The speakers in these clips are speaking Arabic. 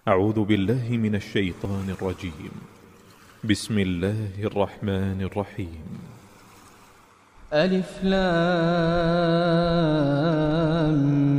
أعوذ بالله من الشيطان الرجيم. بسم الله الرحمن الرحيم. ألف لام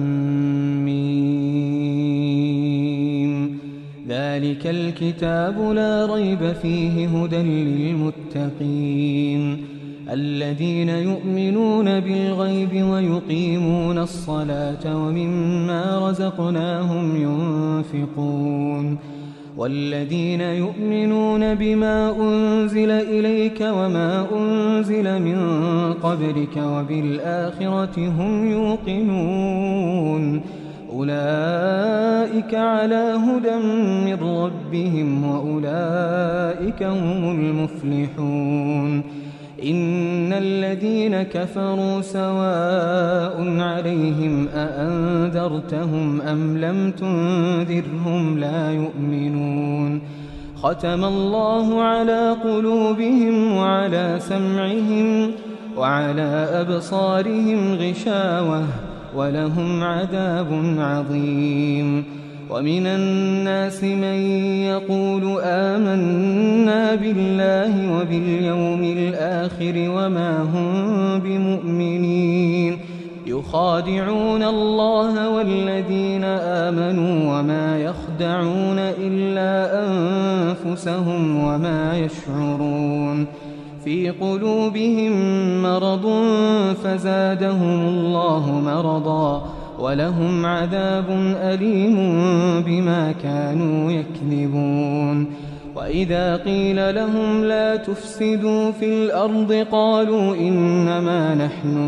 ميم. ذلك الكتاب لا ريب فيه هدى للمتقين الذين يؤمنون بالغيب ويقيمون الصلاة ومما رزقناهم ينفقون والذين يؤمنون بما أنزل إليك وما أنزل من قبلك وبالآخرة هم يوقنون أولئك على هدى من ربهم وأولئك هم المفلحون. إن الذين كفروا سواء عليهم أأنذرتهم أم لم تنذرهم لا يؤمنون. ختم الله على قلوبهم وعلى سمعهم وعلى أبصارهم غشاوة ولهم عذاب عظيم. ومن الناس من يقول آمنا بالله وباليوم الآخر وما هم بمؤمنين يخادعون الله والذين آمنوا وما يخدعون إلا أنفسهم وما يشعرون. في قلوبهم مرض فزادهم الله مرضا ولهم عذاب أليم بما كانوا يكذبون. وإذا قيل لهم لا تفسدوا في الأرض قالوا إنما نحن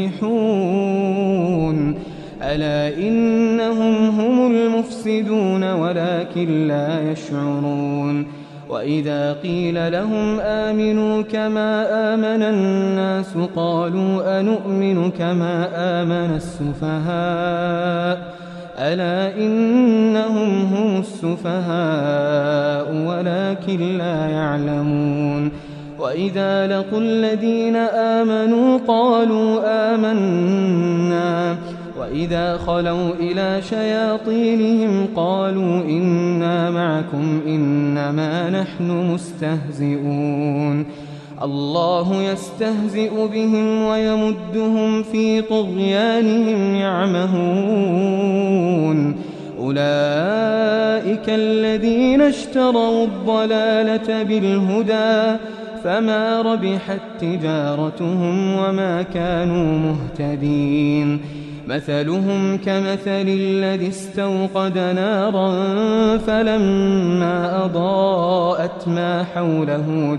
مصلحون ألا إنهم هم المفسدون ولكن لا يشعرون. وإذا قيل لهم آمنوا كما آمن الناس قالوا أنؤمن كما آمن السفهاء ألا إنهم هم السفهاء ولكن لا يعلمون. وإذا لقوا الذين آمنوا قالوا آمنا وإذا خلوا إلى شياطينهم قالوا إنا معكم إنما نحن مستهزئون. الله يستهزئ بهم ويمدهم في طغيانهم يعمهون. أولئك الذين اشتروا الضلالة بالهدى فما ربحت تجارتهم وما كانوا مهتدين. مثلهم كمثل الذي استوقد نارا فلما أضاءت ما حوله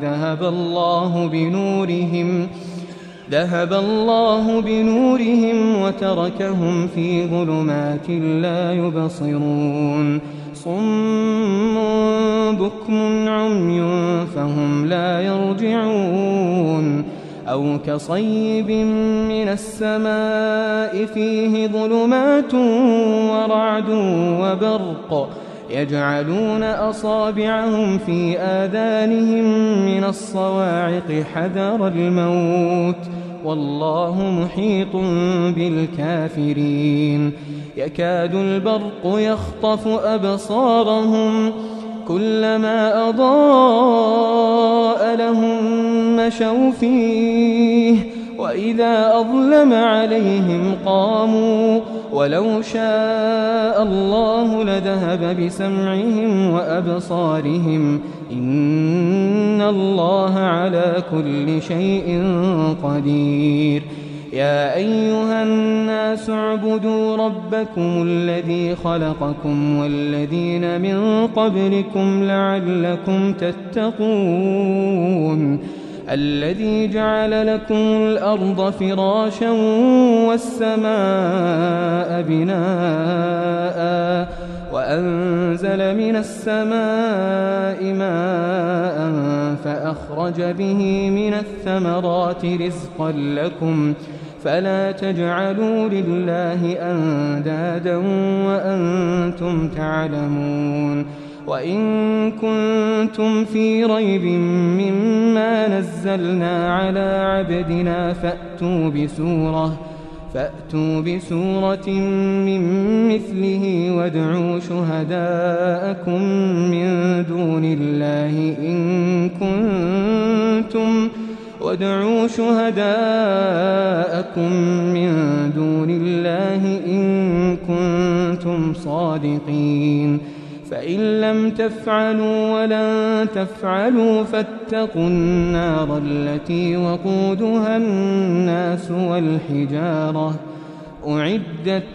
ذهب الله بنورهم وتركهم في ظلمات لا يبصرون. صم بكم عمي فهم لا يرجعون. أو كصيب من السماء فيه ظلمات ورعد وبرق يجعلون أصابعهم في آذانهم من الصواعق حذر الموت والله محيط بالكافرين. يكاد البرق يخطف أبصارهم كلما أضاء لهم مشوا فيه وإذا أظلم عليهم قاموا ولو شاء الله لذهب بسمعهم وأبصارهم إن الله على كل شيء قدير. يا أيها الناس اعبدوا ربكم الذي خلقكم والذين من قبلكم لعلكم تتقون. الذي جعل لكم الأرض فراشا والسماء بناء وأنزل من السماء ماء فأخرج به من الثمرات رزقا لكم فلا تجعلوا لله أندادا وأنتم تعلمون. وإن كنتم في ريب مما نزلنا على عبدنا فأتوا بسورة من مثله وادعوا شهداءكم من دون الله إن كنتم صادقين فإن لم تفعلوا ولن تفعلوا فاتقوا النار التي وقودها الناس والحجارة أعدت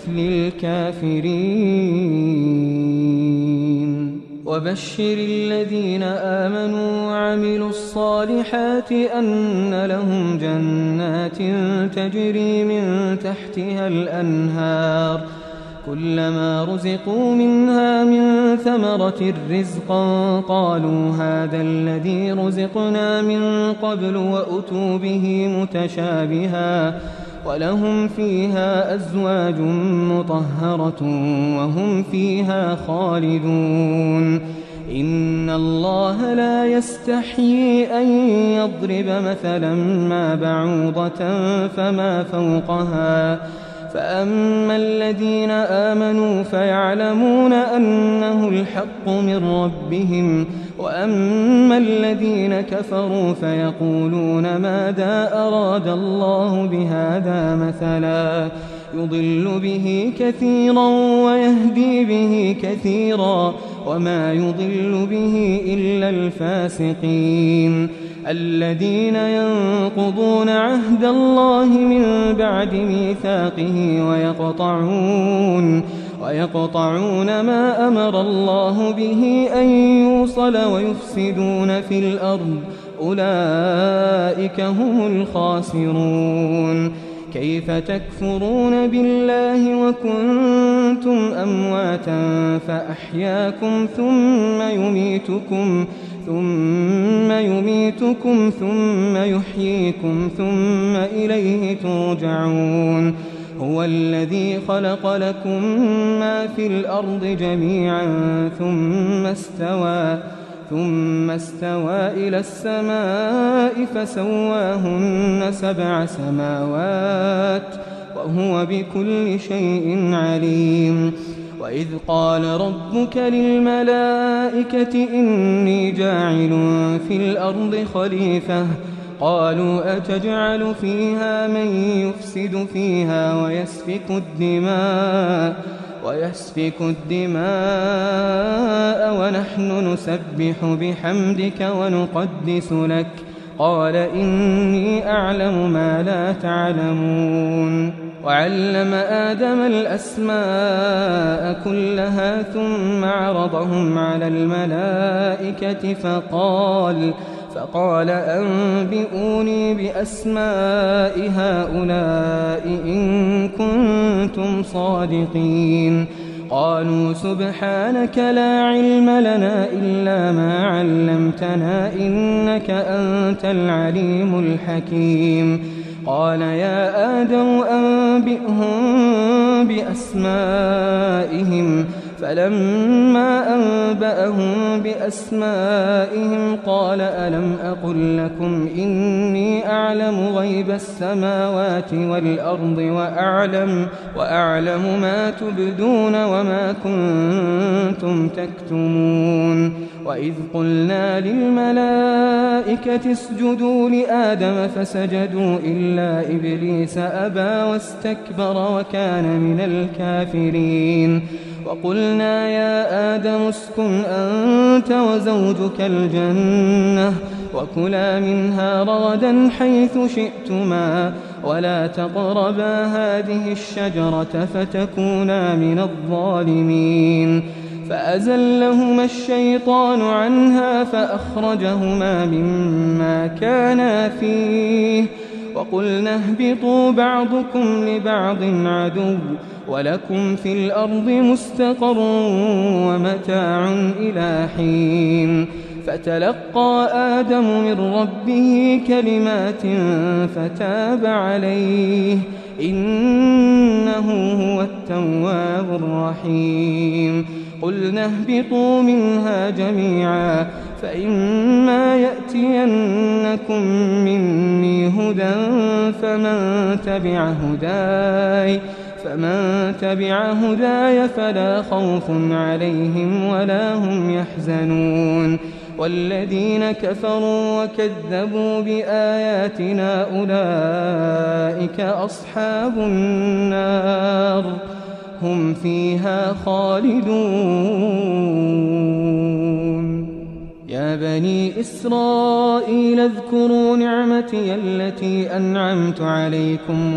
للكافرين وبشر الذين آمنوا وعملوا الصالحات أن لهم جنات تجري من تحتها الأنهار كلما رزقوا منها من ثمرة رزقا قالوا هذا الذي رزقنا من قبل وأتوا به متشابها ولهم فيها أزواج مطهرة وهم فيها خالدون إن الله لا يستحيي أن يضرب مثلا ما بعوضة فما فوقها فأما الذين آمنوا فيعلمون أنه الحق من ربهم وأما الذين كفروا فيقولون ماذا أراد الله بهذا مثلا يضل به كثيرا ويهدي به كثيرا وما يضل به إلا الفاسقين الذين ينقضون عهد الله من بعد ميثاقه ويقطعون ما أمر الله به أن يوصل ويفسدون في الأرض أولئك هم الخاسرون كيف تكفرون بالله وكنتم أمواتا فأحياكم ثم يميتكم ثم يحييكم ثم إليه ترجعون هو الذي خلق لكم ما في الأرض جميعا ثم استوى إلى السماء فسواهن 7 سماوات وهو بكل شيء عليم وإذ قال ربك للملائكة إني جاعل في الأرض خليفة قالوا أتجعل فيها من يفسد فيها ويسفك الدماء ونحن نسبح بحمدك ونقدس لك قال إني أعلم ما لا تعلمون وعلم آدم الأسماء كلها ثم عرضهم على الملائكة فقال أنبئوني بأسماء هؤلاء إن كنتم صادقين قالوا سبحانك لا علم لنا إلا ما علمتنا إنك أنت العليم الحكيم قال يا آدم أنبئهم بأسمائهم فلما أنبأهم بأسمائهم قال ألم أقل لكم إني أعلم غيب السماوات والأرض وأعلم ما تبدون وما كنتم تكتمون وإذ قلنا للملائكة اسجدوا لآدم فسجدوا إلا إبليس أبى واستكبر وكان من الكافرين وقلنا يا آدم اسكن أنت وزوجك الجنة وكلا منها رغدا حيث شئتما ولا تقربا هذه الشجرة فتكونا من الظالمين فأزلهما الشيطان عنها فأخرجهما مما كانا فيه وقلنا اهبطوا بعضكم لبعض عدو ولكم في الأرض مستقر ومتاع إلى حين فتلقى آدم من ربه كلمات فتاب عليه إنه هو التواب الرحيم قلنا اهبطوا منها جميعا فإما يأتينكم مني هدى فمن تبع هداي فلا خوف عليهم ولا هم يحزنون والذين كفروا وكذبوا بآياتنا أولئك أصحاب النار هم فيها خالدون يا بني إسرائيل اذكروا نعمتي التي أنعمت عليكم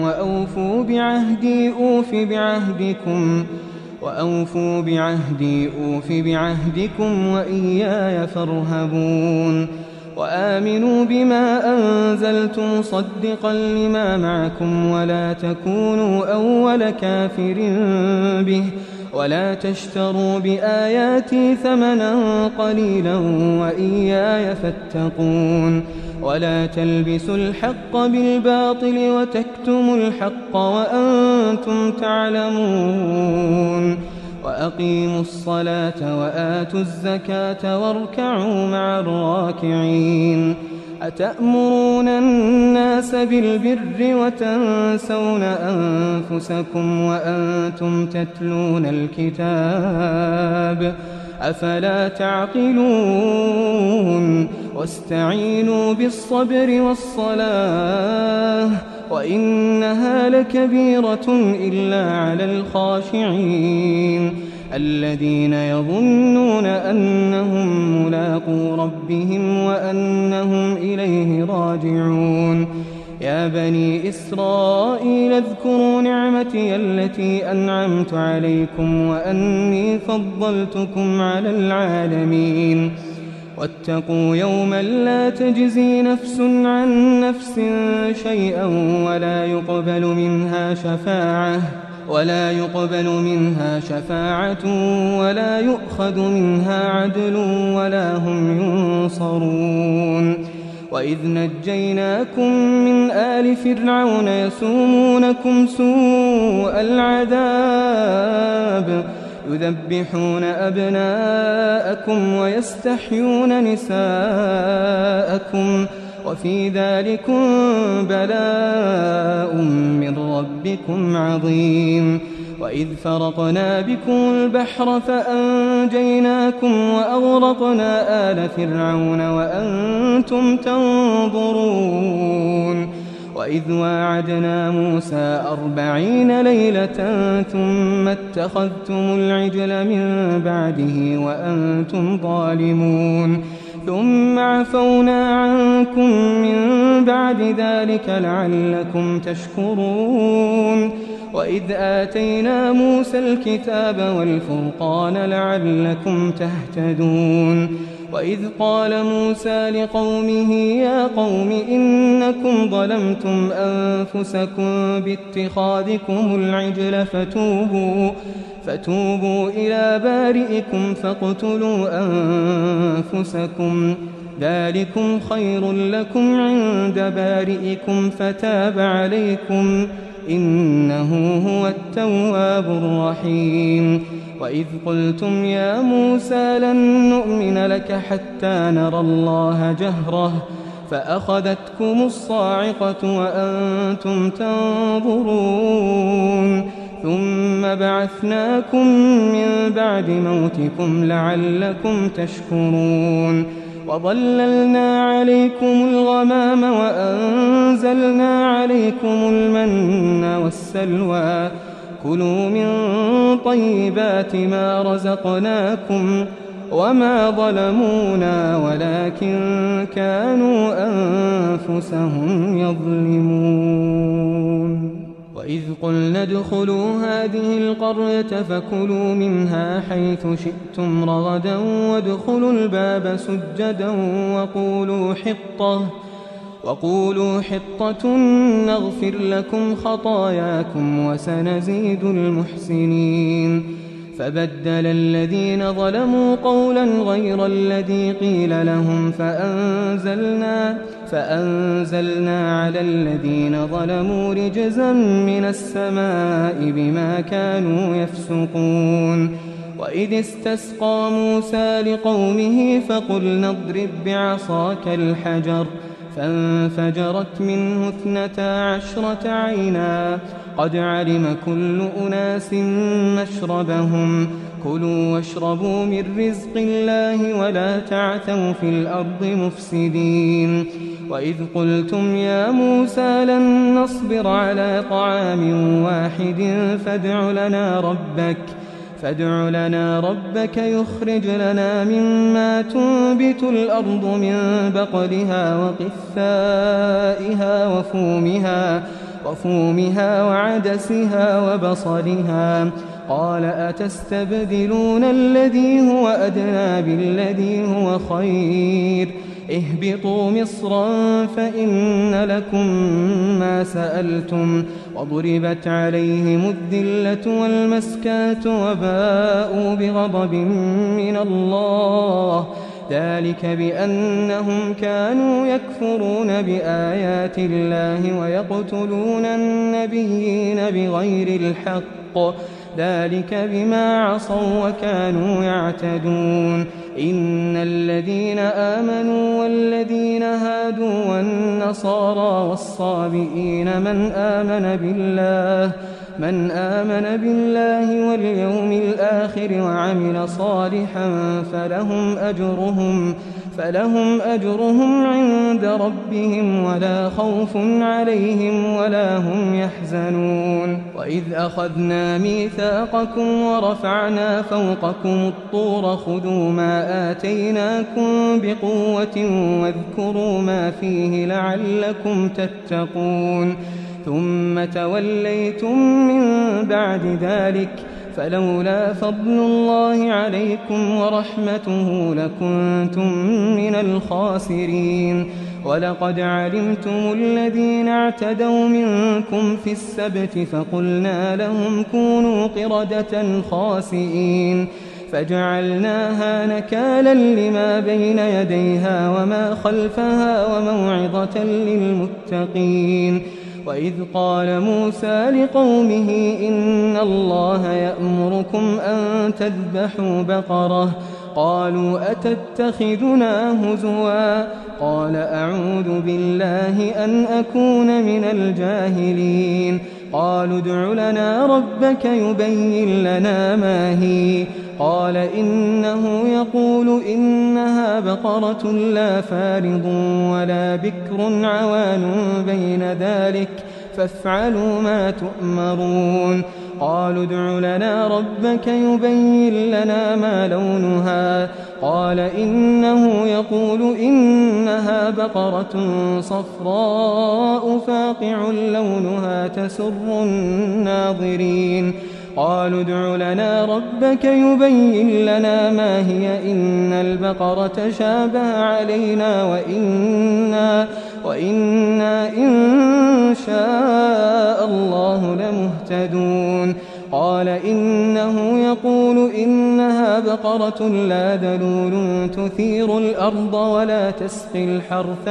وأوفوا بعهدي أوف بعهدكم وإياي فارهبون وآمنوا بما أنزلت مصدقا لما معكم ولا تكونوا أول كافر به ولا تشتروا بآياتي ثمنا قليلا وإياي فاتقون ولا تلبسوا الحق بالباطل وتكتموا الحق وأنتم تعلمون وأقيموا الصلاة وآتوا الزكاة واركعوا مع الراكعين أتأمرون الناس بالبر وتنسون أنفسكم وأنتم تتلون الكتاب أفلا تعقلون واستعينوا بالصبر والصلاة وإنها لكبيرة إلا على الخاشعين الذين يظنون أنهم ملاقو ربهم وأنهم إليه راجعون يا بني إسرائيل اذكروا نعمتي التي أنعمت عليكم وأني فضلتكم على العالمين واتقوا يوما لا تجزي نفس عن نفس شيئا ولا يقبل منها شفاعة ولا يؤخذ منها عدل ولا هم ينصرون وإذ نجيناكم من آل فرعون يسومونكم سوء العذاب يذبحون أبناءكم ويستحيون نساءكم وفي ذلكم بلاء من ربكم عظيم وإذ فرقنا بكم البحر فأنجيناكم وأغرقنا آل فرعون وأنتم تنظرون وإذ واعدنا موسى 40 ليلة ثم اتخذتم العجل من بعده وأنتم ظالمون ثم عفونا عنكم من بعد ذلك لعلكم تشكرون وإذ آتينا موسى الكتاب والفرقان لعلكم تهتدون وإذ قال موسى لقومه يا قوم إنكم ظلمتم أنفسكم باتخاذكم العجل فتوبوا إلى بارئكم فاقتلوا أنفسكم ذلكم خير لكم عند بارئكم فتاب عليكم إنه هو التواب الرحيم وإذ قلتم يا موسى لن نؤمن لك حتى نرى الله جهرة فأخذتكم الصاعقة وأنتم تنظرون ثم بعثناكم من بعد موتكم لعلكم تشكرون وظللنا عليكم الغمام وأنزلنا عليكم المن والسلوى كلوا من طيبات ما رزقناكم وما ظلمونا ولكن كانوا أنفسهم يظلمون وإذ قلنا ادخلوا هذه القرية فكلوا منها حيث شئتم رغدا وادخلوا الباب سجدا وقولوا حطة نغفر لكم خطاياكم وسنزيد المحسنين فبدل الذين ظلموا قولا غير الذي قيل لهم فأنزلنا على الذين ظلموا رجزا من السماء بما كانوا يفسقون. وإذ استسقى موسى لقومه فقلنا اضرب بعصاك الحجر فانفجرت منه 12 عينا قد علم كل أناس مشربهم كلوا واشربوا من رزق الله ولا تعثوا في الأرض مفسدين. وإذ قلتم يا موسى لن نصبر على طعام واحد فادع لنا ربك يخرج لنا مما تنبت الأرض من بقلها وقثائها وفومها وعدسها وبصلها قال أتستبدلون الذي هو أدنى بالذي هو خير اهبطوا مصرا فإن لكم ما سألتم وضربت عليهم الذلة والمسكنة وباءوا بغضب من الله ذلك بأنهم كانوا يكفرون بآيات الله ويقتلون النبيين بغير الحق ذلك بما عصوا وكانوا يعتدون. إن الذين آمنوا والذين هادوا والنصارى والصابئين من آمن بالله واليوم الآخر وعمل صالحا فلهم أجرهم عند ربهم ولا خوف عليهم ولا هم يحزنون. وإذ أخذنا ميثاقكم ورفعنا فوقكم الطور خذوا ما آتيناكم بقوة واذكروا ما فيه لعلكم تتقون ثم توليتم من بعد ذلك فلولا فضل الله عليكم ورحمته لكنتم من الخاسرين. ولقد علمتم الذين اعتدوا منكم في السبت فقلنا لهم كونوا قردة خاسئين فجعلناها نكالا لما بين يديها وما خلفها وموعظة للمتقين. وإذ قال موسى لقومه إن الله يأمركم أن تذبحوا بقرة قالوا أتتخذنا هزوا قال أعوذ بالله أن أكون من الجاهلين. قالوا ادع لنا ربك يبين لنا ما هي قال إنه يقول إنها بقرة لا فارض ولا بكر عوان بين ذلك فافعلوا ما تؤمرون. قالوا ادع لنا ربك يبين لنا ما لونها قال إنه يقول إنها بقرة صفراء فاقع لونها تسر الناظرين. قالوا ادع لنا ربك يبين لنا ما هي إن البقرة شابه علينا وإنا إن شاء الله لمهتدون. قال إنه يقول إنها بقرة لا ذلول تثير الأرض ولا تسقي الحرث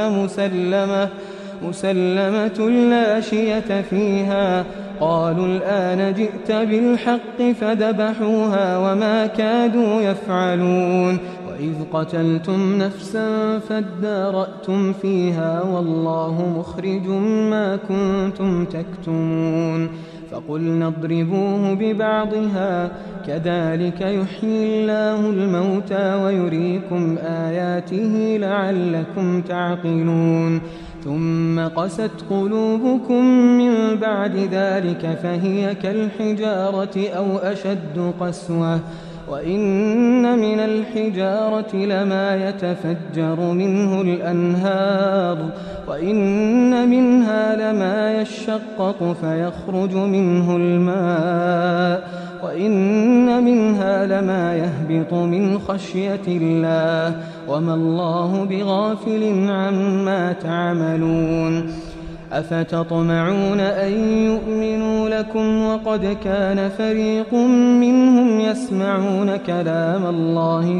مسلمة لا شية فيها. قالوا الآن جئت بالحق فذبحوها وما كادوا يفعلون. وإذ قتلتم نفسا فادارأتم فيها والله مخرج ما كنتم تكتمون. فقلنا اضربوه ببعضها كذلك يحيي الله الموتى ويريكم آياته لعلكم تعقلون. ثم قست قلوبكم من بعد ذلك فهي كالحجارة أو أشد قسوة وإن من الحجارة لما يتفجر منه الأنهار وإن منها لما يشقق فيخرج منه الماء وإن منها لما يهبط من خشية الله وما الله بغافل عما تعملون. أفتطمعون أن يؤمنوا لكم وقد كان فريق منهم يسمعون كلام الله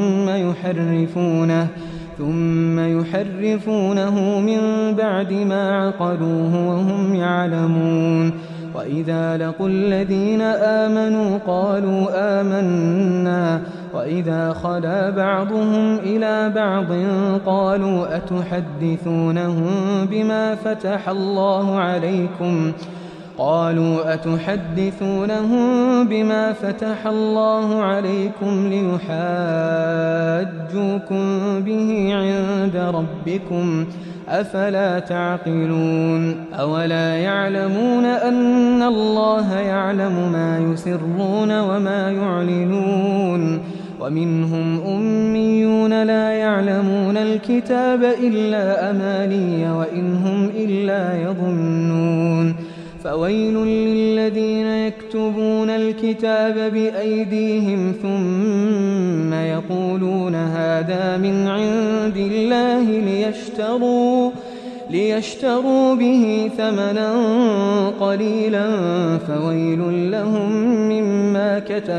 ثم يحرفونه من بعد ما عقلوه وهم يعلمون. وإذا لقوا الذين آمنوا قالوا آمنا وإذا خلا بعضهم إلى بعض قالوا أتحدثونهم بما فتح الله عليكم ليحاجوكم به عند ربكم أفلا تعقلون. أولا يعلمون أن الله يعلم ما يسرون وما يعلنون. ومنهم أميون لا يعلمون الكتاب إلا أماني وإن هم إلا يظنون. فويل للذين يكتبون الكتاب بأيديهم ثم يقولون هذا من عند الله ليشتروا به ثمنا قليلا فويل لهم مما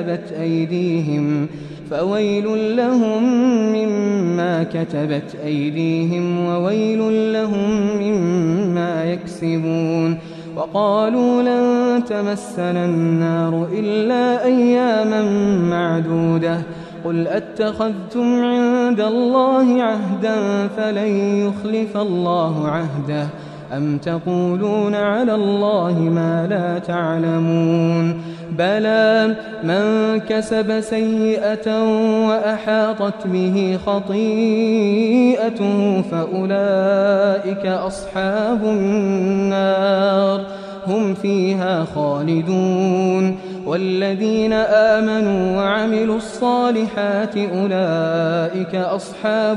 كتبت أيديهم وويل لهم مما يكسبون. وقالوا لن تمسنا النار إلا أياما معدودة قل أتخذتم عند الله عهدا فلن يخلف الله عهده أم تقولون على الله ما لا تعلمون. بلى من كسب سيئة وأحاطت به خطيئته فأولئك أصحاب النار هم فيها خالدون. والذين آمنوا وعملوا الصالحات أولئك أصحاب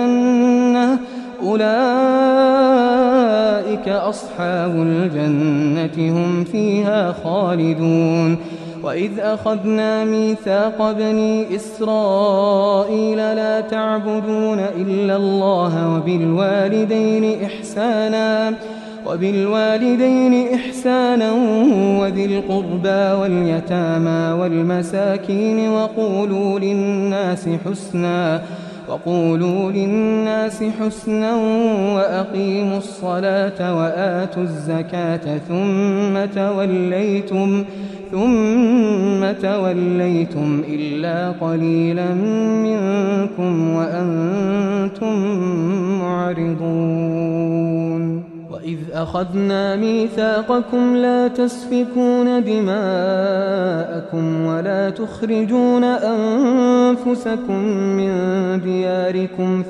الجنة هم فيها خالدون. وإذ أخذنا ميثاق بني إسرائيل لا تعبدون إلا الله وبالوالدين إحسانا وذي القربى واليتامى والمساكين وقولوا للناس حسنا وأقيموا الصلاة وآتوا الزكاة ثم توليتم إلا قليلا منكم وأنتم معرضون. وإذ أخذنا ميثاقكم لا تسفكون دماءكم ولا تخرجون أنفسكم من دياركم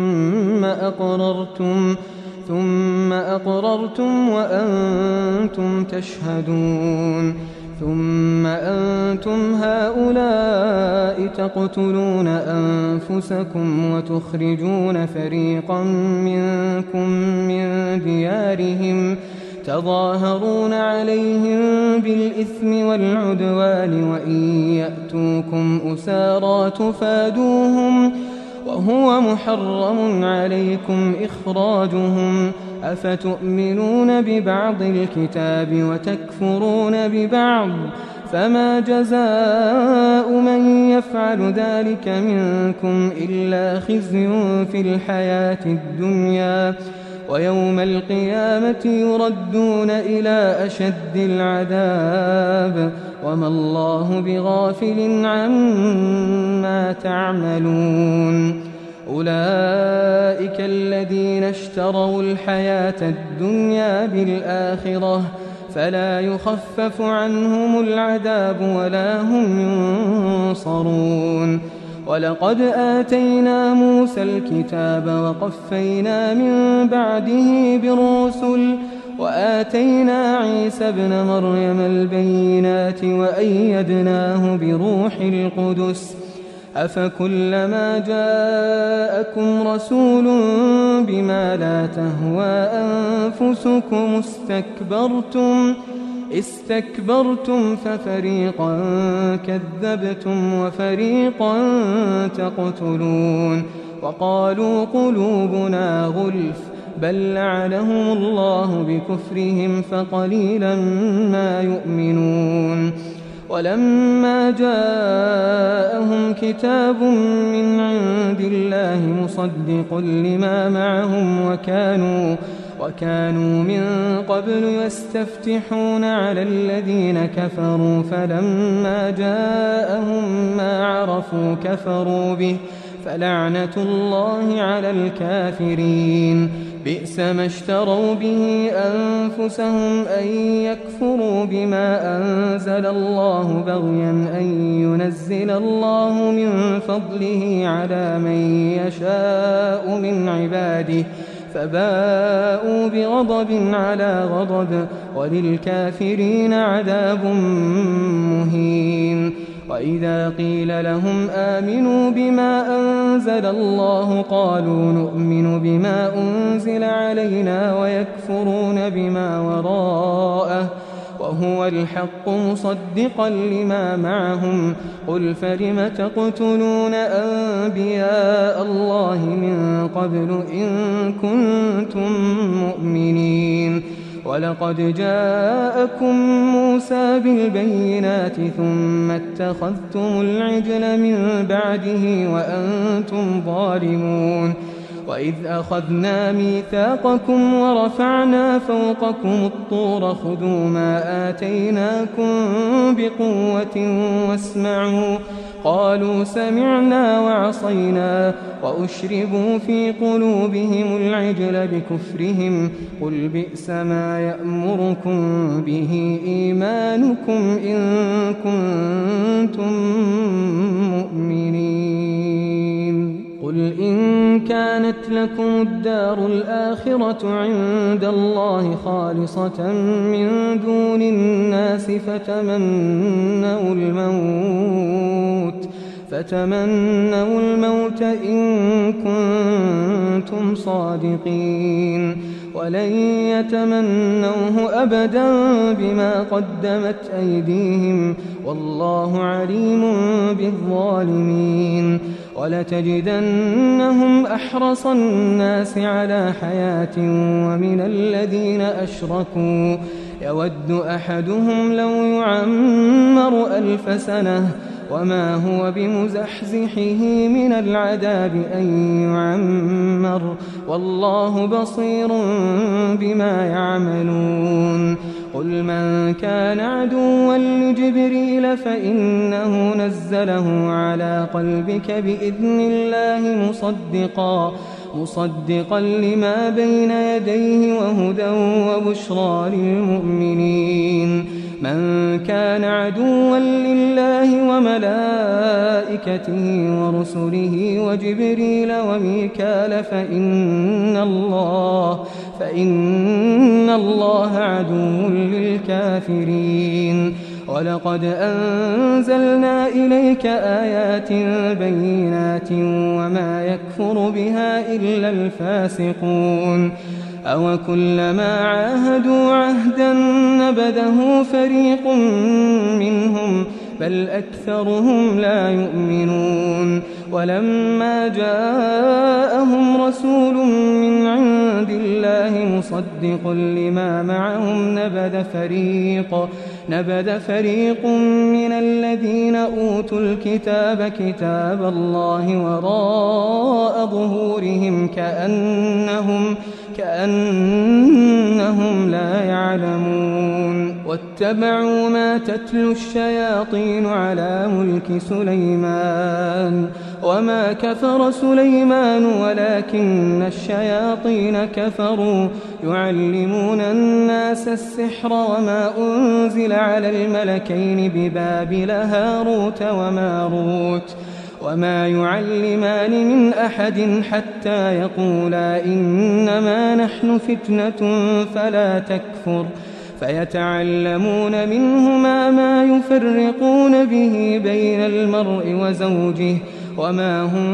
ثم أقررتم وأنتم تشهدون. ثم أنتم هؤلاء تقتلون أنفسكم وتخرجون فريقا منكم من ديارهم تظاهرون عليهم بالإثم والعدوان وإن يأتوكم أسارى تفادوهم وهو محرم عليكم إخراجهم. أفتؤمنون ببعض الكتاب وتكفرون ببعض فما جزاء من يفعل ذلك منكم إلا خزي في الحياة الدنيا ويوم القيامة يردون إلى أشد العذاب وما الله بغافل عما تعملون. أولئك الذين اشتروا الحياة الدنيا بالآخرة فلا يخفف عنهم العذاب ولا هم ينصرون. ولقد آتينا موسى الكتاب وقفينا من بعده بالرسل وآتينا عيسى ابن مريم البينات وأيدناه بروح القدس. أفكلما جاءكم رسول بما لا تهوى أنفسكم استكبرتم ففريقا كذبتم وفريقا تقتلون. وقالوا قلوبنا غلف بل لعنهم الله بكفرهم فقليلا ما يؤمنون ولما جاءهم كتاب من عند الله مصدق لما معهم وكانوا من قبل يستفتحون على الذين كفروا فلما جاءهم ما عرفوا كفروا به فلعنة الله على الكافرين بئس ما اشتروا به أنفسهم أن يكفروا بما أنزل الله بغيا أن ينزل الله من فضله على من يشاء من عباده فباءوا بغضب على غضب وللكافرين عذاب مهين وإذا قيل لهم آمنوا بما أنزل الله قالوا نؤمن بما أنزل علينا ويكفرون بما وراءه وهو الحق مصدقا لما معهم قل فلم تقتلون أنبياء الله من قبل إن كنتم مؤمنين ولقد جاءكم موسى بالبينات ثم اتخذتم العجل من بعده وأنتم ظالمون وإذ أخذنا ميثاقكم ورفعنا فوقكم الطور خذوا ما آتيناكم بقوة واسمعوا قالوا سمعنا وعصينا وأشربوا في قلوبهم العجل بكفرهم قل بئس ما يأمركم به إيمانكم إن كنتم مؤمنين قل إن كانت لكم الدار الآخرة عند الله خالصة من دون الناس فتمنوا الموت إن كنتم صادقين ولن يتمنوه أبدا بما قدمت أيديهم والله عليم بالظالمين ولتجدنهم أحرص الناس على حياة ومن الذين أشركوا يود أحدهم لو يعمر 1000 سنة وما هو بمزحزحه من العذاب أن يعمر والله بصير بما يعملون قل من كان عدوا لجبريل فإنه نزله على قلبك بإذن الله مصدقا لما بين يديه وهدى وبشرى للمؤمنين من كان عدوا لله وملائكته ورسله وجبريل وميكال فإن الله عدو للكافرين ولقد أنزلنا إليك آيات بينات وما يكفر بها إلا الفاسقون أو كلما عاهدوا عهدا نبذه فريق منهم بل أكثرهم لا يؤمنون ولما جاءهم رسول من عند الله مصدق لما معهم نبذ فريق من الذين أوتوا الكتاب كتاب الله وراء ظهورهم كأنهم لا يعلمون واتبعوا ما تتلو الشياطين على ملك سليمان وما كفر سليمان ولكن الشياطين كفروا يعلمون الناس السحر وما أنزل على الملكين ببابل هاروت وماروت وما يعلمان من أحد حتى يقولا إنما نحن فتنة فلا تكفر فيتعلمون منهما ما يفرقون به بين المرء وزوجه وما هم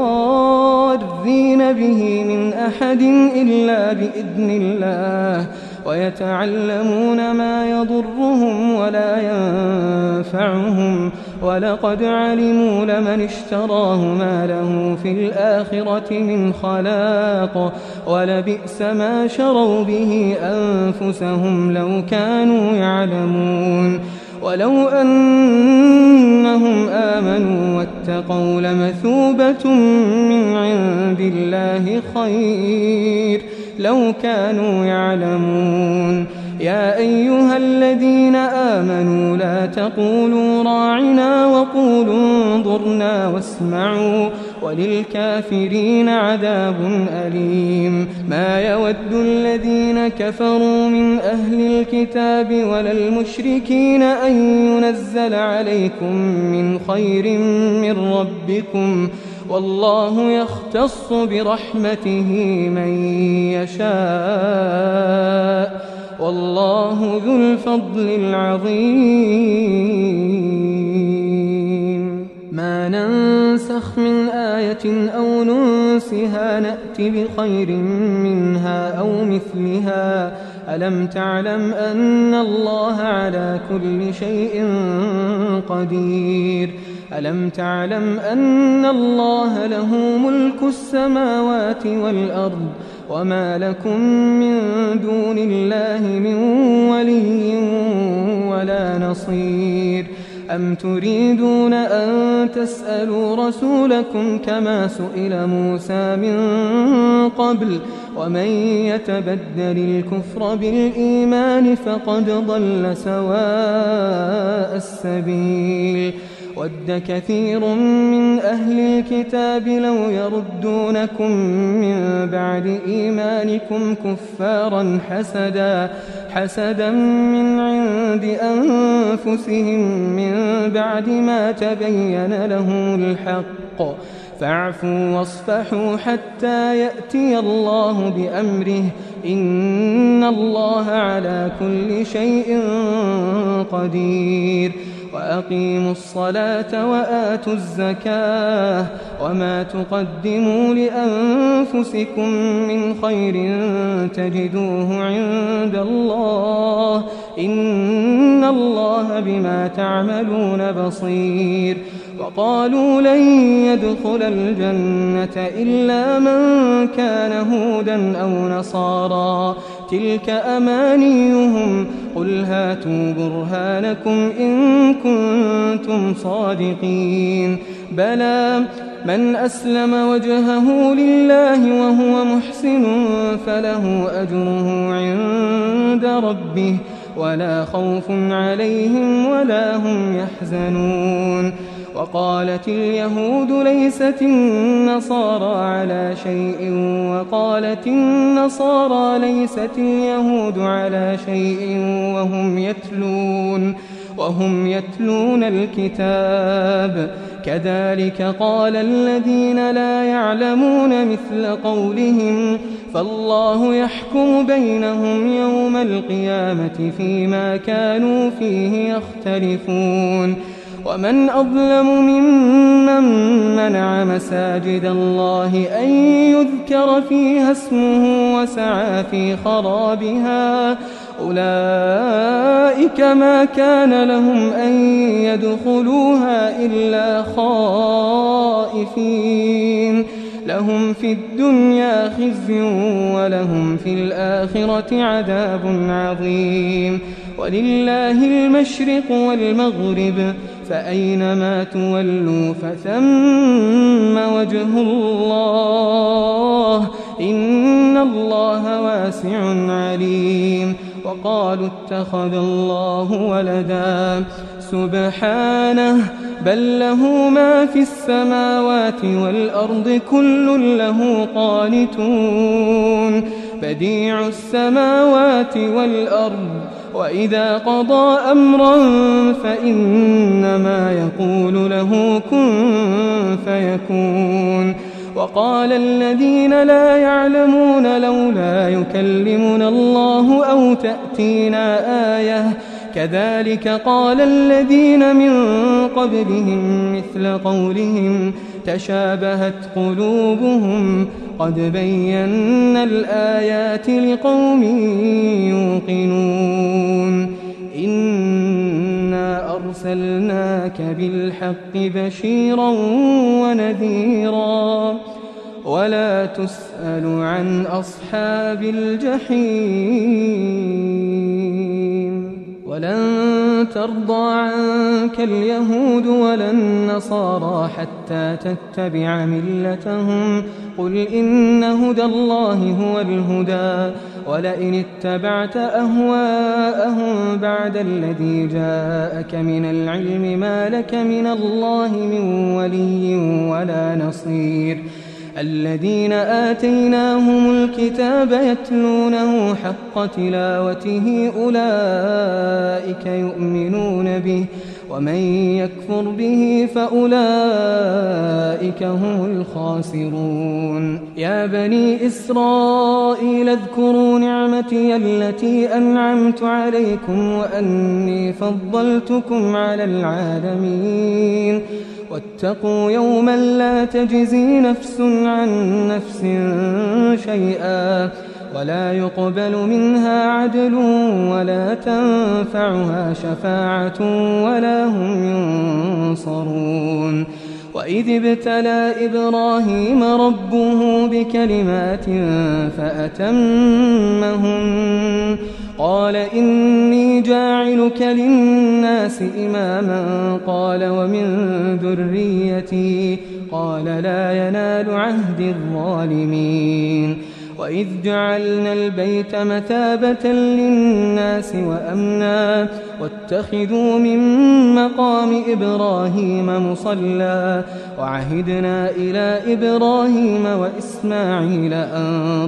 بضارين به من أحد إلا بإذن الله ويتعلمون ما يضرهم ولا ينفعهم ولقد علموا لمن اشتراه ما له في الآخرة من خلاق ولبئس ما شروا به أنفسهم لو كانوا يعلمون ولو أنهم آمنوا واتقوا لمثوبة من عند الله خير لو كانوا يعلمون يا أيها الذين آمنوا لا تقولوا راعنا وقولوا انظرنا واسمعوا وللكافرين عذاب أليم ما يود الذين كفروا من أهل الكتاب ولا المشركين أن ينزل عليكم من خير من ربكم والله يختص برحمته من يشاء والله ذو الفضل العظيم ما ننسخ من آية أو ننسها نأت بخير منها أو مثلها ألم تعلم أن الله على كل شيء قدير ألم تعلم أن الله له ملك السماوات والأرض وما لكم من دون الله من ولي ولا نصير أم تريدون أن تسألوا رسولكم كما سئل موسى من قبل ومن يتبدل الكفر بالإيمان فقد ضل سواء السبيل ود كثير من أهل الكتاب لو يردونكم من بعد إيمانكم كفارا حسدا من عند أنفسهم من بعد ما تبين لهم الحق فاعفوا واصفحوا حتى يأتي الله بأمره إن الله على كل شيء قدير وأقيموا الصلاة وآتوا الزكاة وما تقدموا لأنفسكم من خير تجدوه عند الله إن الله بما تعملون بصير وقالوا لن يدخل الجنة إلا من كان هودا أو نصارى تلك أمانيهم قل هاتوا برهانكم إن كنتم صادقين بلى من أسلم وجهه لله وهو محسن فله أجره عند ربه ولا خوف عليهم ولا هم يحزنون وقالت اليهود ليست النصارى على شيء وقالت النصارى ليست اليهود على شيء وهم يتلون الكتاب كذلك قال الذين لا يعلمون مثل قولهم فالله يحكم بينهم يوم القيامة فيما كانوا فيه يختلفون ومن أظلم ممن منع مساجد الله أن يذكر فيها اسمه وسعى في خرابها أولئك ما كان لهم أن يدخلوها إلا خائفين لهم في الدنيا خزي ولهم في الآخرة عذاب عظيم ولله المشرق والمغرب فأينما تولوا فثم وجه الله إن الله واسع عليم وقالوا اتخذ الله ولدا سبحانه بل له ما في السماوات والأرض كل له قانتون بديع السماوات والأرض وإذا قضى أمرا فإنما يقول له كن فيكون وقال الذين لا يعلمون لولا يكلمنا الله أو تأتينا آية كذلك قال الذين من قبلهم مثل قولهم تشابهت قلوبهم قد بينا الآيات لقوم يوقنون إنا أرسلناك بالحق بشيرا ونذيرا ولا تسأل عن أصحاب الجحيم ولن ترضى عنك اليهود ولا النصارى حتى تتبع ملتهم قل إن هدى الله هو الهدى ولئن اتبعت أهواءهم بعد الذي جاءك من العلم ما لك من الله من ولي ولا نصير الذين آتيناهم الكتاب يتلونه حق تلاوته أولئك يؤمنون به ومن يكفر به فأولئك هم الخاسرون يا بني إسرائيل اذكروا نعمتي التي أنعمت عليكم وأني فضلتكم على العالمين واتقوا يوما لا تجزي نفس عن نفس شيئا ولا يقبل منها عدل ولا تنفعها شفاعة ولا هم ينصرون وإذ ابتلى إبراهيم ربه بكلمات فأتمهن قال إني جاعلك للناس إماما قال ومن ذريتي قال لا ينال عهد الظالمين وإذ جعلنا البيت مثابة للناس وأمنا واتخذوا من مقام إبراهيم مصلى وعهدنا إلى إبراهيم وإسماعيل أن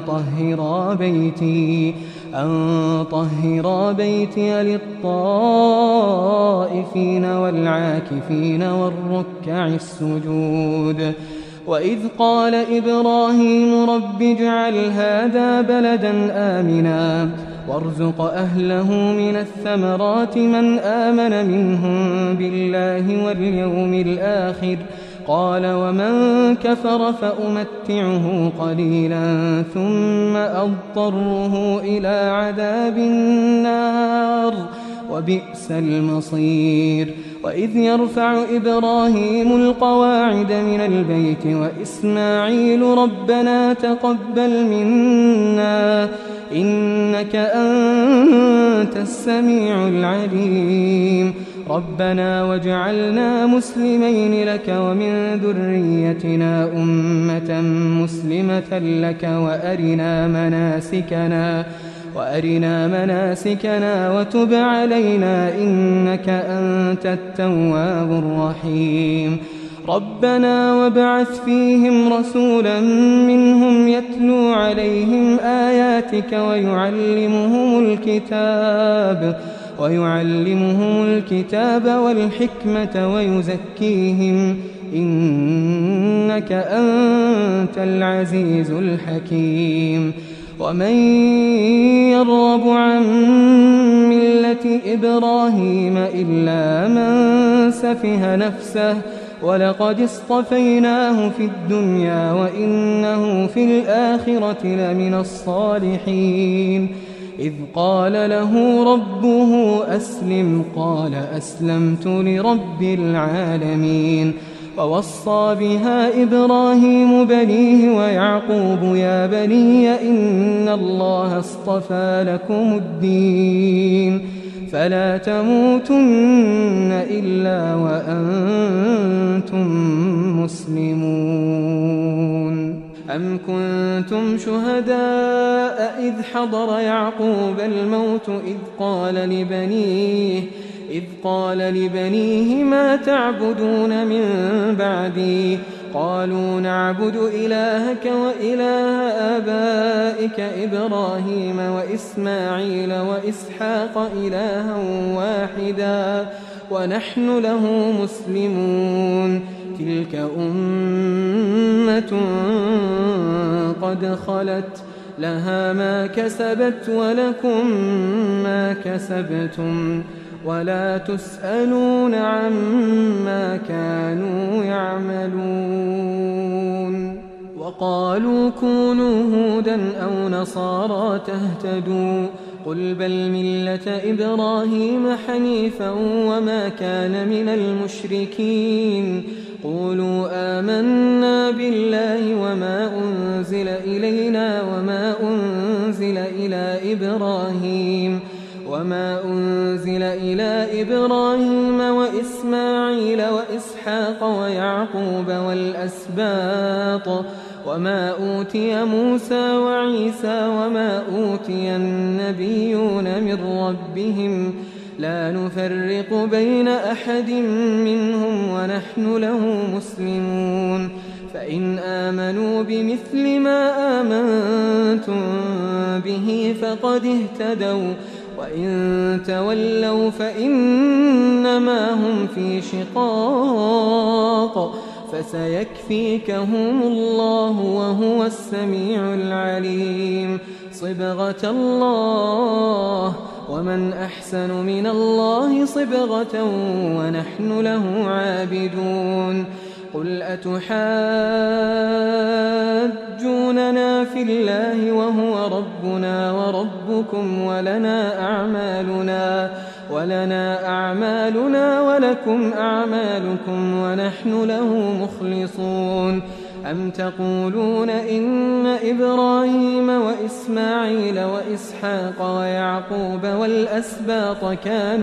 طهرا بيتي للطائفين والعاكفين والركع السجود وإذ قال إبراهيم رب اجعل هذا بلدا آمنا وارزق أهله من الثمرات من آمن منهم بالله واليوم الآخر قال ومن كفر فأمتعه قليلا ثم أضطره إلى عذاب النار وبئس المصير وإذ يرفع إبراهيم القواعد من البيت وإسماعيل ربنا تقبل منا إنك أنت السميع العليم ربنا واجعلنا مسلمين لك ومن ذريتنا أمة مسلمة لك وأرنا مناسكنا وتب علينا إنك أنت التواب الرحيم ربنا وابعث فيهم رسولا منهم يتلو عليهم آياتك ويعلمهم الكتاب والحكمة ويزكيهم إنك أنت العزيز الحكيم ومن يرغب عن ملة إبراهيم إلا من سفه نفسه ولقد اصطفيناه في الدنيا وإنه في الآخرة لمن الصالحين إذ قال له ربه أسلم قال أسلمت لرب العالمين ووصى بها إبراهيم بنيه ويعقوب يا بني إن الله اصطفى لكم الدين فلا تموتن إلا وأنتم مسلمون أم كنتم شهداء إذ حضر يعقوب الموت إذ قال لبنيه ما تعبدون من بعدي قالوا نعبد إلهك وإله آبائك إبراهيم وإسماعيل وإسحاق إلها واحدا ونحن له مسلمون تلك أمة قد خلت لها ما كسبت ولكم ما كسبتم ولا تسألون عما كانوا يعملون. وقالوا كونوا هودا أو نصارى تهتدوا قل بل ملة إبراهيم حنيفا وما كان من المشركين. قولوا آمنا بالله وما أنزل إلينا وما أنزل إلى إبراهيم وإسماعيل وإسحاق ويعقوب والأسباط وما أوتي موسى وعيسى وما أوتي النبيون من ربهم لا نفرق بين أحد منهم ونحن له مسلمون. فإن آمنوا بمثل ما آمنتم به فقد اهتدوا وإن تولوا فإنما هم في شقاق فسيكفيكهم الله وهو السميع العليم. صبغة الله ومن أحسن من الله صبغة ونحن له عابدون. قل أتحاجوننا في الله وهو ربنا وربكم ولنا أعمالنا ولكم أعمالكم ونحن له مخلصون. أم تقولون إن إبراهيم وإسماعيل وإسحاق ويعقوب والأسباط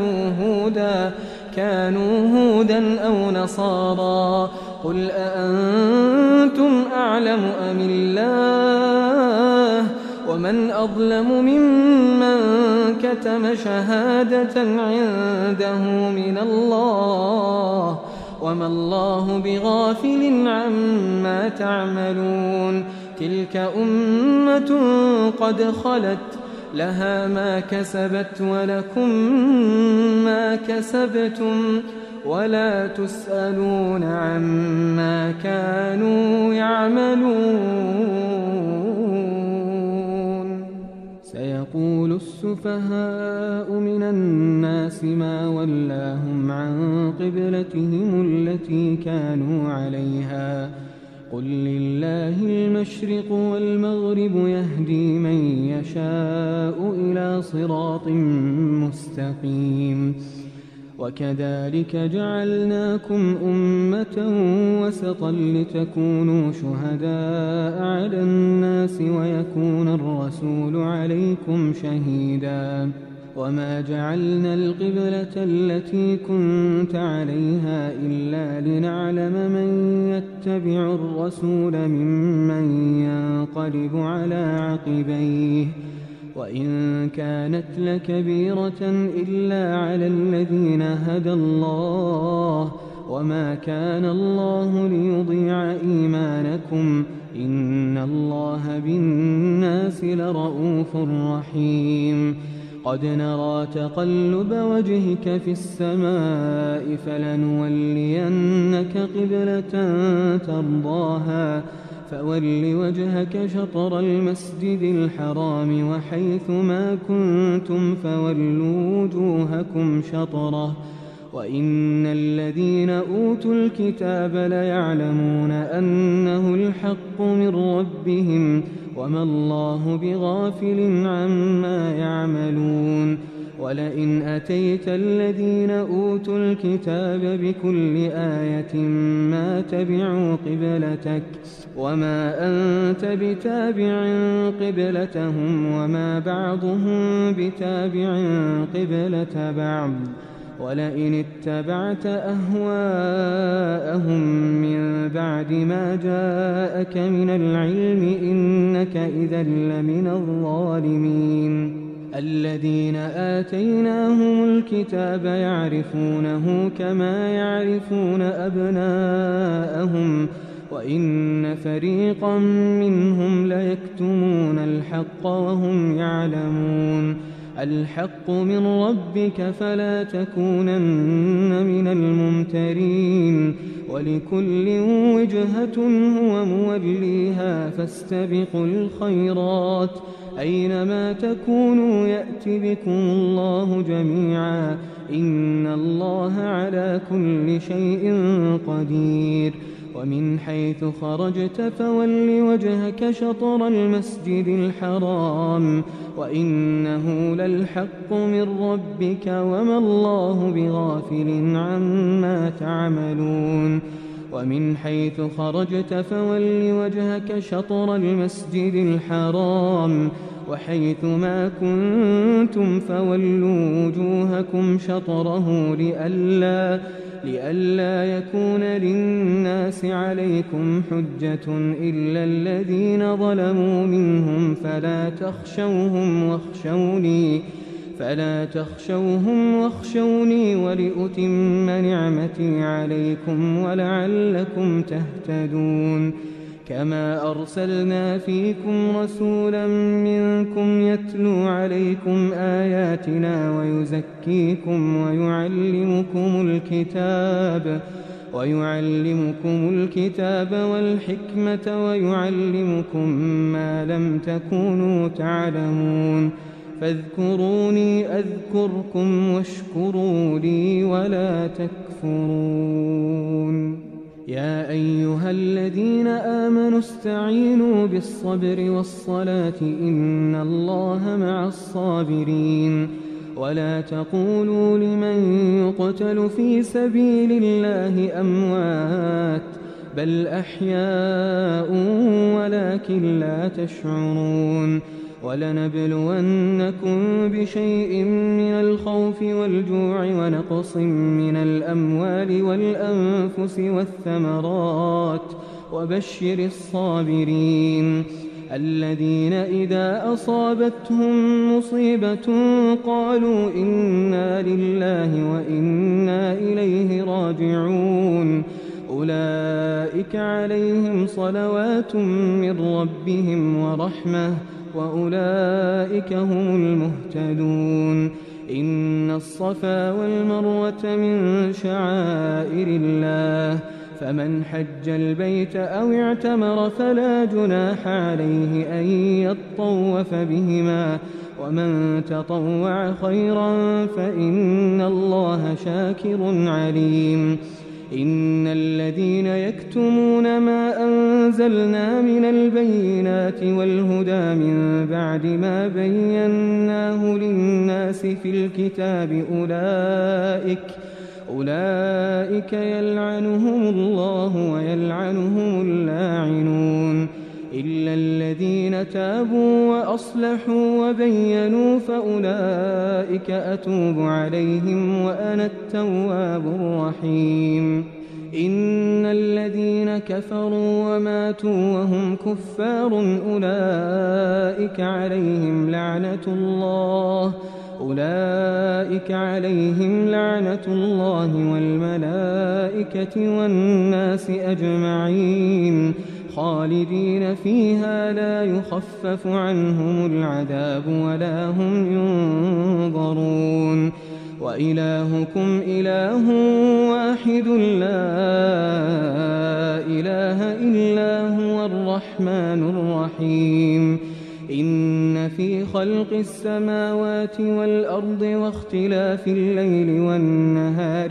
كانوا هودا أو نصارى قل أأنتم أعلم أم الله ومن أظلم ممن كتم شهادة عنده من الله وما الله بغافل عما تعملون. تلك أمة قد خلت لها ما كسبت ولكم ما كسبتم ولا تسألون عما كانوا يعملون. سيقول السفهاء من الناس ما ولاهم عن قبلتهم التي كانوا عليها قل لله المشرق والمغرب يهدي من يشاء إلى صراط مستقيم. وكذلك جعلناكم أمة وسطا لتكونوا شهداء على الناس ويكون الرسول عليكم شهيدا. وما جعلنا القبلة التي كنت عليها إلا لنعلم من يتبع الرسول ممن ينقلب على عقبيه وإن كانت لكبيرة إلا على الذين هدى الله وما كان الله ليضيع إيمانكم إن الله بالناس لرؤوف رحيم. قد نرى تقلب وجهك في السماء فلنولينك قبلة ترضاها فول وجهك شطر المسجد الحرام وحيث ما كنتم فولوا وجوهكم شطره وإن الذين أوتوا الكتاب ليعلمون أنه الحق من ربهم وما الله بغافل عما يعملون. ولئن أتيت الذين أوتوا الكتاب بكل آية ما تبعوا قبلتك وما أنت بتابع قبلتهم وما بعضهم بتابع قبلة بعض. ولئن اتبعت أهواءهم من بعد ما جاءك من العلم إنك إذا لمن الظالمين. الذين آتيناهم الكتاب يعرفونه كما يعرفون أبناءهم وإن فريقا منهم ليكتمون الحق وهم يعلمون. الحق من ربك فلا تكونن من الممترين ولكل وجهة هو موليها فاستبقوا الخيرات أينما تكونوا يأت بكم الله جميعا إن الله على كل شيء قدير ومن حيث خرجت فول وجهك شطر المسجد الحرام وإنه للحق من ربك وما الله بغافل عما تعملون ومن حيث خرجت فول وجهك شطر المسجد الحرام وحيث ما كنتم فولوا وجوهكم شطره لئلا يكون للناس عليكم حجة إلا الذين ظلموا منهم فلا تخشوهم واخشوني ولأتم نعمتي عليكم ولعلكم تهتدون كما أرسلنا فيكم رسولا منكم يتلو عليكم آياتنا ويزكيكم ويعلمكم الكتاب والحكمة ويعلمكم ما لم تكونوا تعلمون فاذكروني أذكركم واشكروا لي ولا تكفرون يا أيها الذين آمنوا استعينوا بالصبر والصلاة إن الله مع الصابرين ولا تقولوا لمن يقتل في سبيل الله أموات بل أحياء ولكن لا تشعرون ولنبلونكم بشيء من الخوف والجوع ونقص من الأموال والأنفس والثمرات وبشر الصابرين الذين إذا أصابتهم مصيبة قالوا إنا لله وإنا إليه راجعون أولئك عليهم صلوات من ربهم ورحمة وأولئك هم المهتدون إن الصفا والمروة من شعائر الله فمن حج البيت أو اعتمر فلا جناح عليه أن يطوف بهما ومن تطوع خيرا فإن الله شاكر عليم إن الذين يكتمون ما أنزلنا من البينات والهدى من بعد ما بيناه للناس في الكتاب أولئك يلعنهم الله ويلعنهم اللاعنون إلا الذين تابوا وأصلحوا وبينوا فأولئك أتوب عليهم وأنا التواب الرحيم إن الذين كفروا وماتوا وهم كفار أولئك عليهم لعنة الله والملائكة والناس أجمعين خالدين فيها لا يخفف عنهم العذاب ولا هم ينظرون وإلهكم إله واحد لا إله إلا هو الرحمن الرحيم إن في خلق السماوات والأرض واختلاف الليل والنهار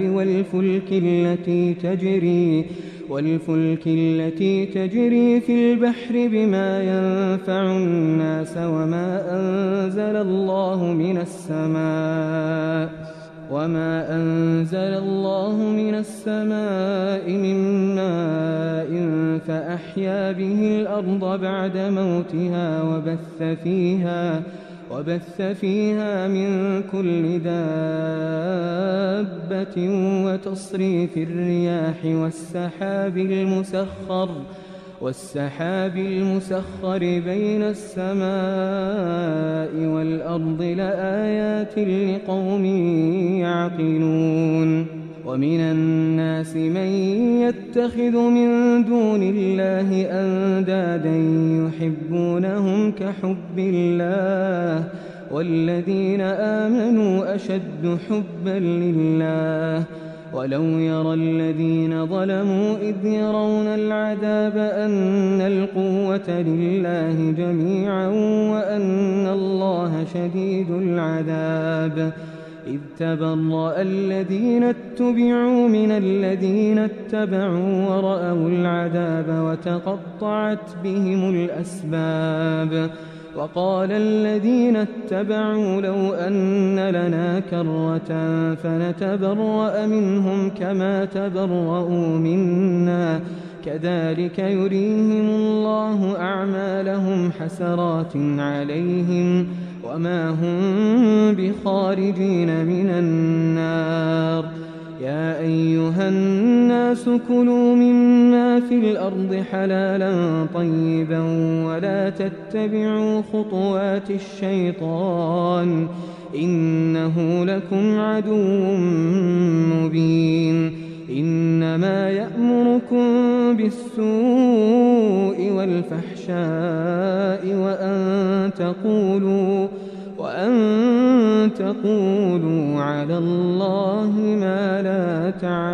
والفلك التي تجري في البحر بما ينفع الناس وما أنزل الله من السماء من ماء فأحيا به الأرض بعد موتها وبث فيها من كل دابة وتصريف الرياح والسحاب المسخر بين السماء والأرض لآيات لقوم يعقلون ومن الناس من يتخذ من دون الله أندادا يحبونهم كحب الله والذين آمنوا أشد حبا لله ولو يرى الذين ظلموا إذ يرون العذاب أن القوة لله جميعا وأن الله شديد العذاب إذ تبرأ الذين اتبعوا من الذين اتبعوا ورأوا العذاب وتقطعت بهم الأسباب وقال الذين اتبعوا لو أن لنا كرة فنتبرأ منهم كما تبرؤوا منا كذلك يريهم الله أعمالهم حسرات عليهم وما هم بخارجين من النار يا أيها الناس كلوا مما في الأرض حلالا طيبا ولا تتبعوا خطوات الشيطان إنه لكم عدو مبين إنما يأمركم بالسوء والفحشاء وأن تقولوا على الله ما لا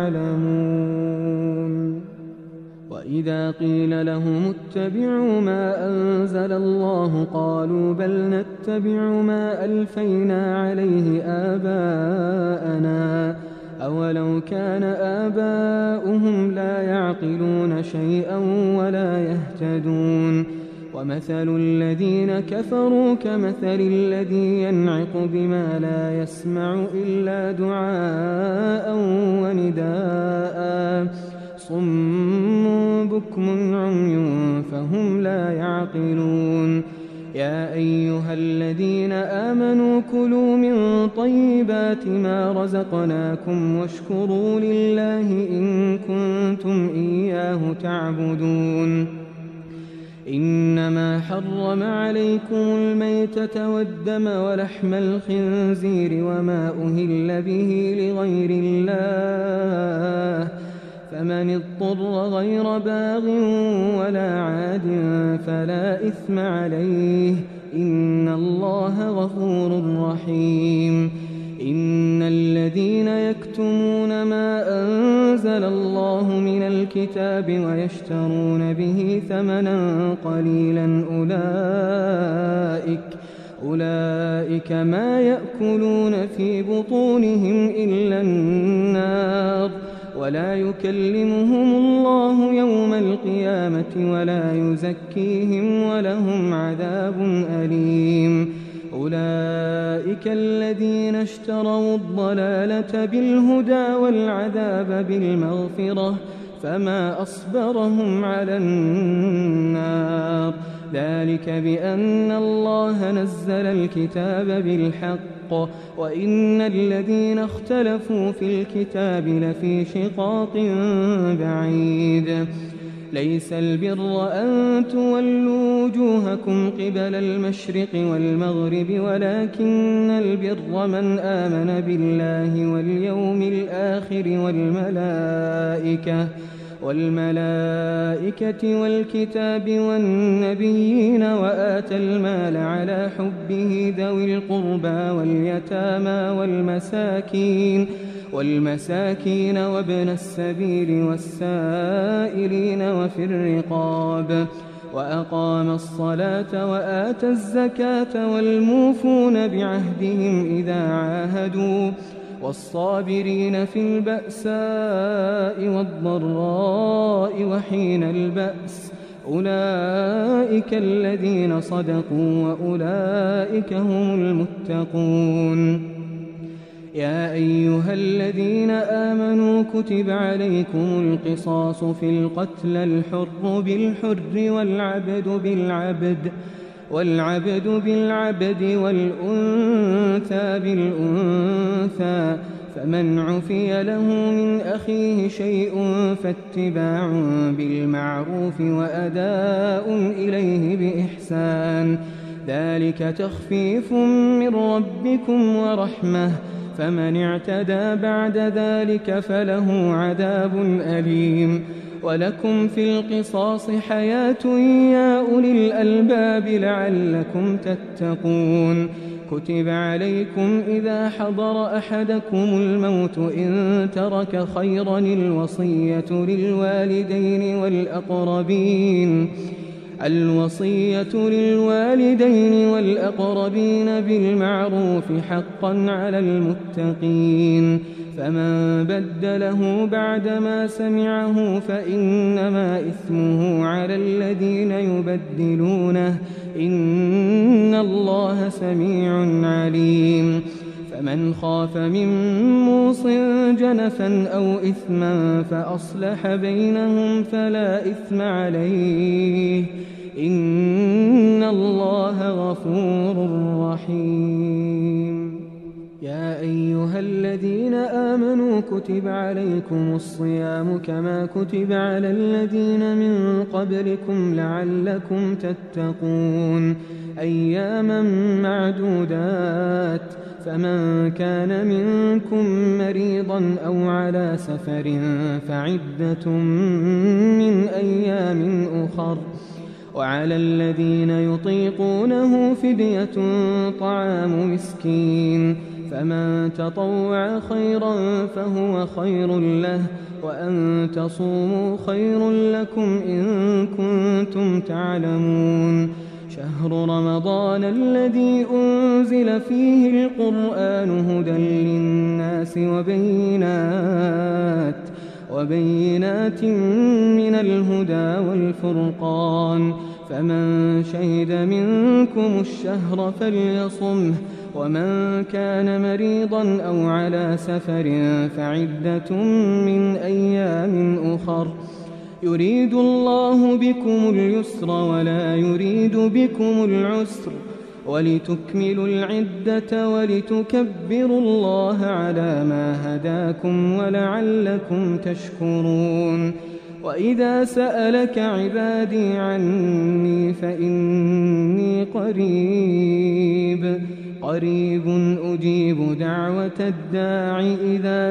تعلمون وإذا قيل لهم اتبعوا ما أنزل الله قالوا بل نتبع ما ألفينا عليه آباءنا أولو كان آباؤهم لا يعقلون شيئا ولا يهتدون ومثل الذين كفروا كمثل الذي ينعق بما لا يسمع إلا دعاء ونداء صم بكم عمي فهم لا يعقلون يا أيها الذين آمنوا كلوا من طيبات ما رزقناكم واشكروا لله إن كنتم إياه تعبدون إنما حرم عليكم الميتة والدم ولحم الخنزير وما أهل به لغير الله فمن اضطر غير باغ ولا عاد فلا إثم عليه إن الله غفور رحيم إن الذين يكتمون ما أنزل الله من الكتاب ويشترون به ثمنا قليلا أولئك ما يأكلون في بطونهم إلا النار ولا يكلمهم الله يوم القيامة ولا يزكيهم ولهم عذاب أليم أولئك الذين اشتروا الضلالة بالهدى والعذاب بالمغفرة فما أصبرهم على النار ذلك بأن الله نزل الكتاب بالحق وإن الذين اختلفوا في الكتاب لفي شقاق بعيد ليس البر أن تولوا وجوهكم قبل المشرق والمغرب ولكن البر من آمن بالله واليوم الآخر والملائكة والكتاب والنبيين وآتى المال على حبه ذوي القربى واليتامى والمساكين وابن السبيل والسائلين وفي الرقاب وأقام الصلاة وآتى الزكاة والموفون بعهدهم إذا عاهدوا والصابرين في البأساء والضراء وحين البأس أولئك الذين صدقوا وأولئك هم المتقون يا أيها الذين آمنوا كتب عليكم القصاص في القتل الحر بالحر والعبد بالعبد والأنثى بالأنثى فمن عفي له من أخيه شيء فاتباع بالمعروف وأداء إليه بإحسان ذلك تخفيف من ربكم ورحمة فمن اعتدى بعد ذلك فله عذاب أليم ولكم في القصاص حياة يا أولي الألباب لعلكم تتقون كتب عليكم إذا حضر أحدكم الموت إن ترك خيرا الوصية للوالدين والأقربين بالمعروف حقا على المتقين. فمن بدله بعدما سمعه فإنما إثمه على الذين يبدلونه إن الله سميع عليم. فمن خاف من موص جنفا أو إثما فأصلح بينهم فلا إثم عليه إن الله غفور رحيم. يا أيها الذين آمنوا كتب عليكم الصيام كما كتب على الذين من قبلكم لعلكم تتقون أياما معدودات. فمن كان منكم مريضا أو على سفر فعدة من أيام أخر. وعلى الذين يطيقونه فدية طعام مسكين. فمن تطوع خيرا فهو خير له وأن تصوموا خير لكم إن كنتم تعلمون. شهر رمضان الذي أنزل فيه القرآن هدى للناس وبينات من الهدى والفرقان. فمن شهد منكم الشهر فليصمه ومن كان مريضا أو على سفر فعدة من أيام أخر. يريد الله بكم اليسر ولا يريد بكم العسر ولتكملوا العدة ولتكبروا الله على ما هداكم ولعلكم تشكرون. وإذا سألك عبادي عني فإني قريب أجيب دعوة الداع إذا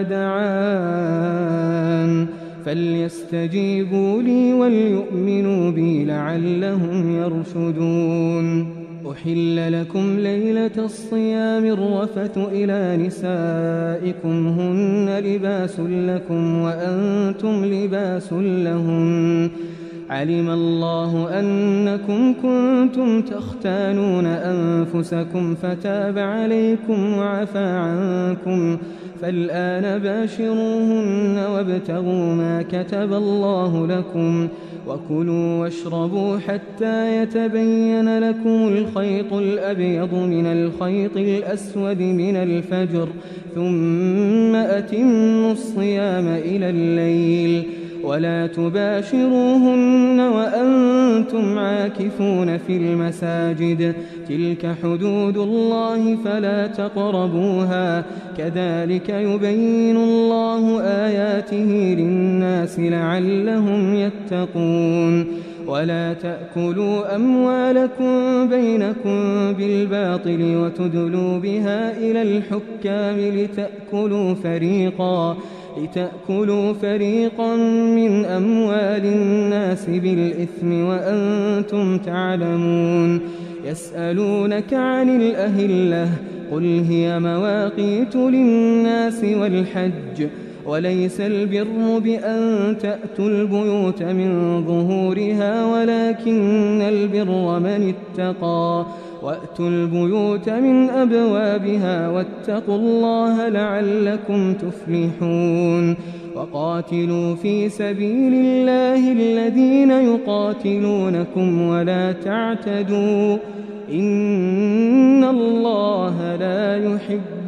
دعان فليستجيبوا لي وليؤمنوا بي لعلهم يرشدون. أحل لكم ليلة الصيام الرفث إلى نسائكم هن لباس لكم وأنتم لباس لهن. علم الله أنكم كنتم تختانون أنفسكم فتاب عليكم وعفى عنكم فالآن باشروهن وابتغوا ما كتب الله لكم وكلوا واشربوا حتى يتبين لكم الخيط الأبيض من الخيط الأسود من الفجر ثم أتموا الصيام إلى الليل ولا تباشروهن وأنتم عاكفون في المساجد تلك حدود الله فلا تقربوها كذلك يبين الله آياته للناس لعلهم يتقون. ولا تأكلوا أموالكم بينكم بالباطل وتدلوا بها إلى الحكام لتأكلوا فريقا من أموال الناس بالإثم وأنتم تعلمون. يسألونك عن الأهلة قل هي مواقيت للناس والحج وليس البر بأن تأتوا البيوت من ظهورها ولكن البر من اتقى وأتوا البيوت من أبوابها واتقوا الله لعلكم تفلحون. وقاتلوا في سبيل الله الذين يقاتلونكم ولا تعتدوا إن الله لا يحب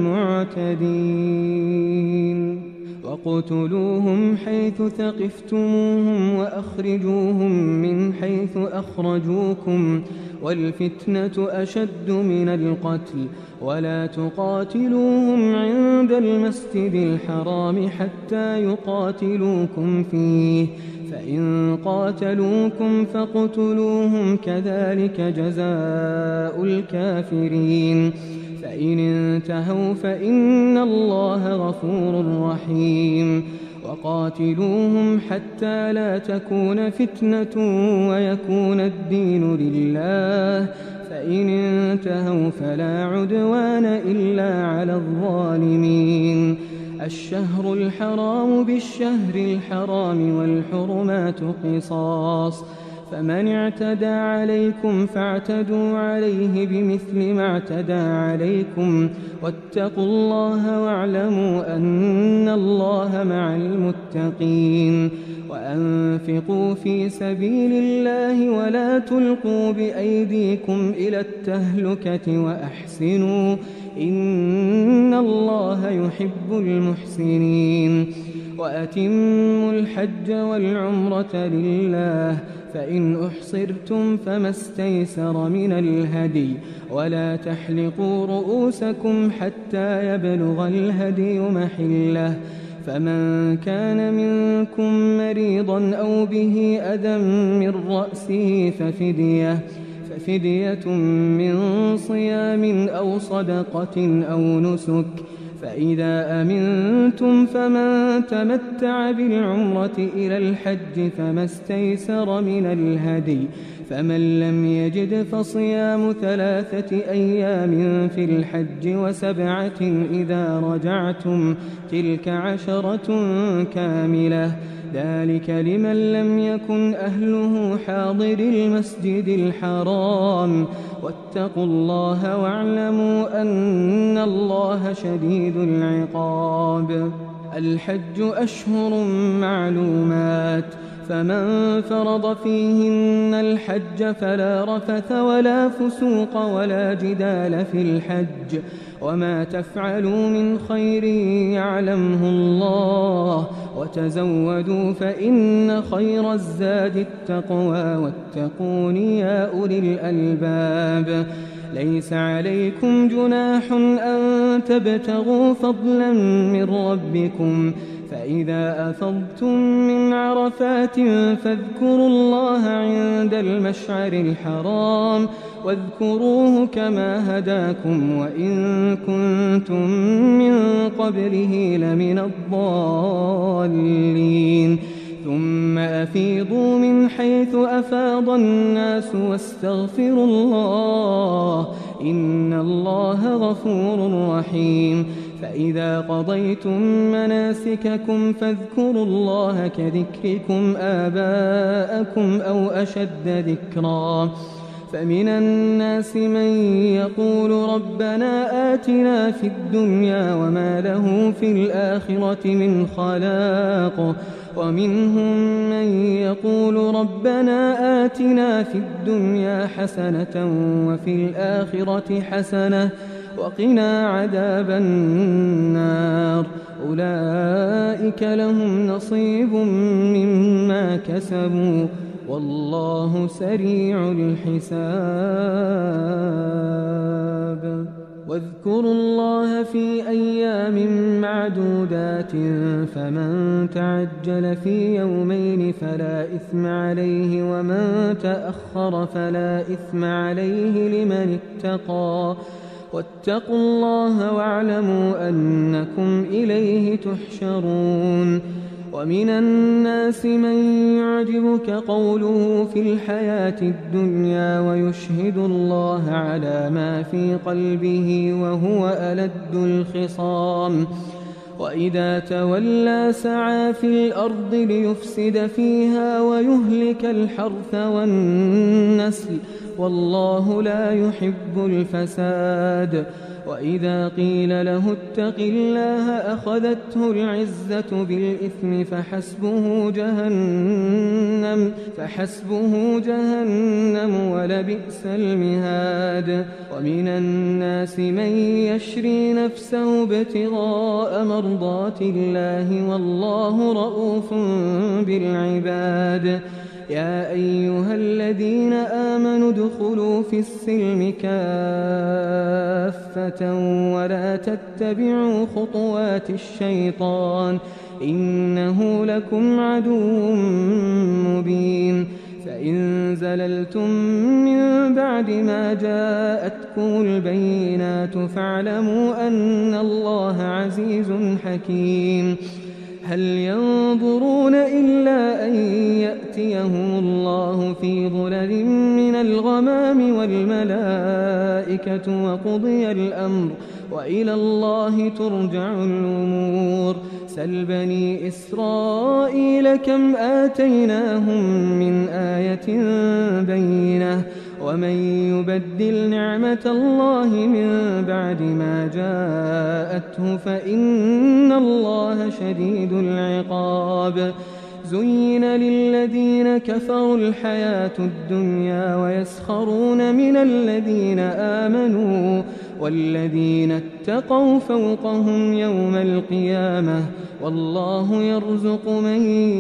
المعتدين. وقتلوهم حيث ثقفتموهم وأخرجوهم من حيث أخرجوكم والفتنة أشد من القتل ولا تقاتلوهم عند المسجد الحرام حتى يقاتلوكم فيه فإن قاتلوكم فاقتلوهم كذلك جزاء الكافرين. فإن انتهوا فإن الله غفور رحيم. وقاتلوهم حتى لا تكون فتنة ويكون الدين لله فإن انتهوا فلا عدوان إلا على الظالمين. الشهر الحرام بالشهر الحرام والحرمات قصاص، فمن اعتدى عليكم فاعتدوا عليه بمثل ما اعتدى عليكم، واتقوا الله واعلموا أن الله مع المتقين. وأنفقوا في سبيل الله ولا تلقوا بأيديكم إلى التهلكة وأحسنوا إن الله يحب المحسنين. وأتموا الحج والعمرة لله، فإن أحصرتم فما استيسر من الهدي، ولا تحلقوا رؤوسكم حتى يبلغ الهدي محله، فمن كان منكم مريضا أو به أذى من رأسه ففدية من صيام أو صدقة أو نسك، فإذا أمنتم فمن تمتع بالعمرة إلى الحج فما استيسر من الهدي، فمن لم يجد فصيام 3 أيام في الحج و7 إذا رجعتم، تلك 10 كاملة، ذلك لمن لم يكن أهله حاضر المسجد الحرام. واتقوا الله واعلموا أن الله شديد العقاب. الحج أشهر معلومات، فمن فرض فيهن الحج فلا رفث ولا فسوق ولا جدال في الحج، وما تفعلوا من خير يعلمه الله، وتزودوا فإن خير الزاد التقوى، واتقون يا أولي الألباب. ليس عليكم جناح أن تبتغوا فضلا من ربكم، فإذا أفضتم من عرفات فاذكروا الله عند المشعر الحرام، واذكروه كما هداكم وإن كنتم من قبله لمن الضالين. ثم أفيضوا من حيث أفاض الناس واستغفروا الله إن الله غفور رحيم. فإذا قضيتم مناسككم فاذكروا الله كذكركم آباءكم أو أشد ذكرا. فمن الناس من يقول ربنا آتنا في الدنيا وما له في الآخرة من خلاق، ومنهم من يقول ربنا آتنا في الدنيا حسنة وفي الآخرة حسنة وقنا عذاب النار. أولئك لهم نصيب مما كسبوا والله سريع الحساب. واذكروا الله في أيام معدودات، فمن تعجل في يومين فلا إثم عليه، ومن تأخر فلا إثم عليه لمن اتقى. واتقوا الله واعلموا أنكم إليه تحشرون. ومن الناس من يعجبك قوله في الحياة الدنيا ويشهد الله على ما في قلبه وهو ألد الخصام، وإذا تولى سعى في الأرض ليفسد فيها ويهلك الحرث والنسل والله لا يحب الفساد. وإذا قيل له اتق الله أخذته العزة بالإثم فحسبه جهنم ولبئس المهاد. ومن الناس من يشري نفسه ابتغاء مرضات الله والله رؤوف بالعباد. يا أيها الذين آمنوا ادخلوا في السلم كافة ولا تتبعوا خطوات الشيطان إنه لكم عدو مبين. فإن زللتم من بعد ما جاءتكم البينات فاعلموا أن الله عزيز حكيم. هل ينظرون إلا أن يأتيهم الله في ظلل من الغمام والملائكة وقضي الأمر وإلى الله ترجع الأمور سل بني إسرائيل كم آتيناهم من آية بينة ومن يبدل نعمة الله من بعد ما جاءته فإن الله شديد العقاب زين للذين كفروا الحياة الدنيا ويسخرون من الذين آمنوا والذين اتقوا فوقهم يوم القيامة والله يرزق من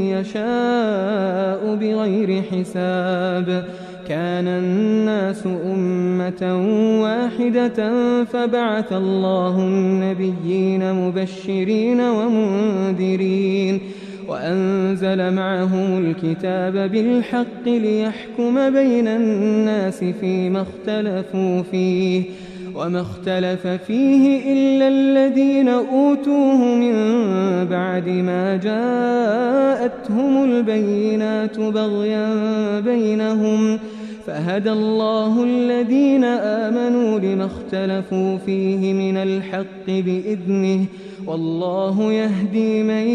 يشاء بغير حساب كان الناس أمة واحدة فبعث الله النبيين مبشرين ومنذرين وأنزل معهم الكتاب بالحق ليحكم بين الناس فيما اختلفوا فيه وما اختلف فيه إلا الذين أوتوه من بعد ما جاءتهم البينات بغيا بينهم فهدى الله الذين آمنوا لما اختلفوا فيه من الحق بإذنه والله يهدي من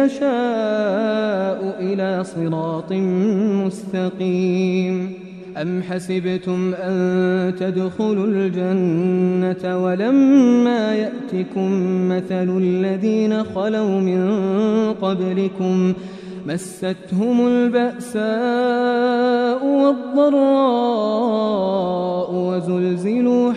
يشاء إلى صراط مستقيم أم حسبتم أن تدخلوا الجنة ولما يأتكم مثل الذين خلوا من قبلكم مستهم البأساء والضراء وزلزلوا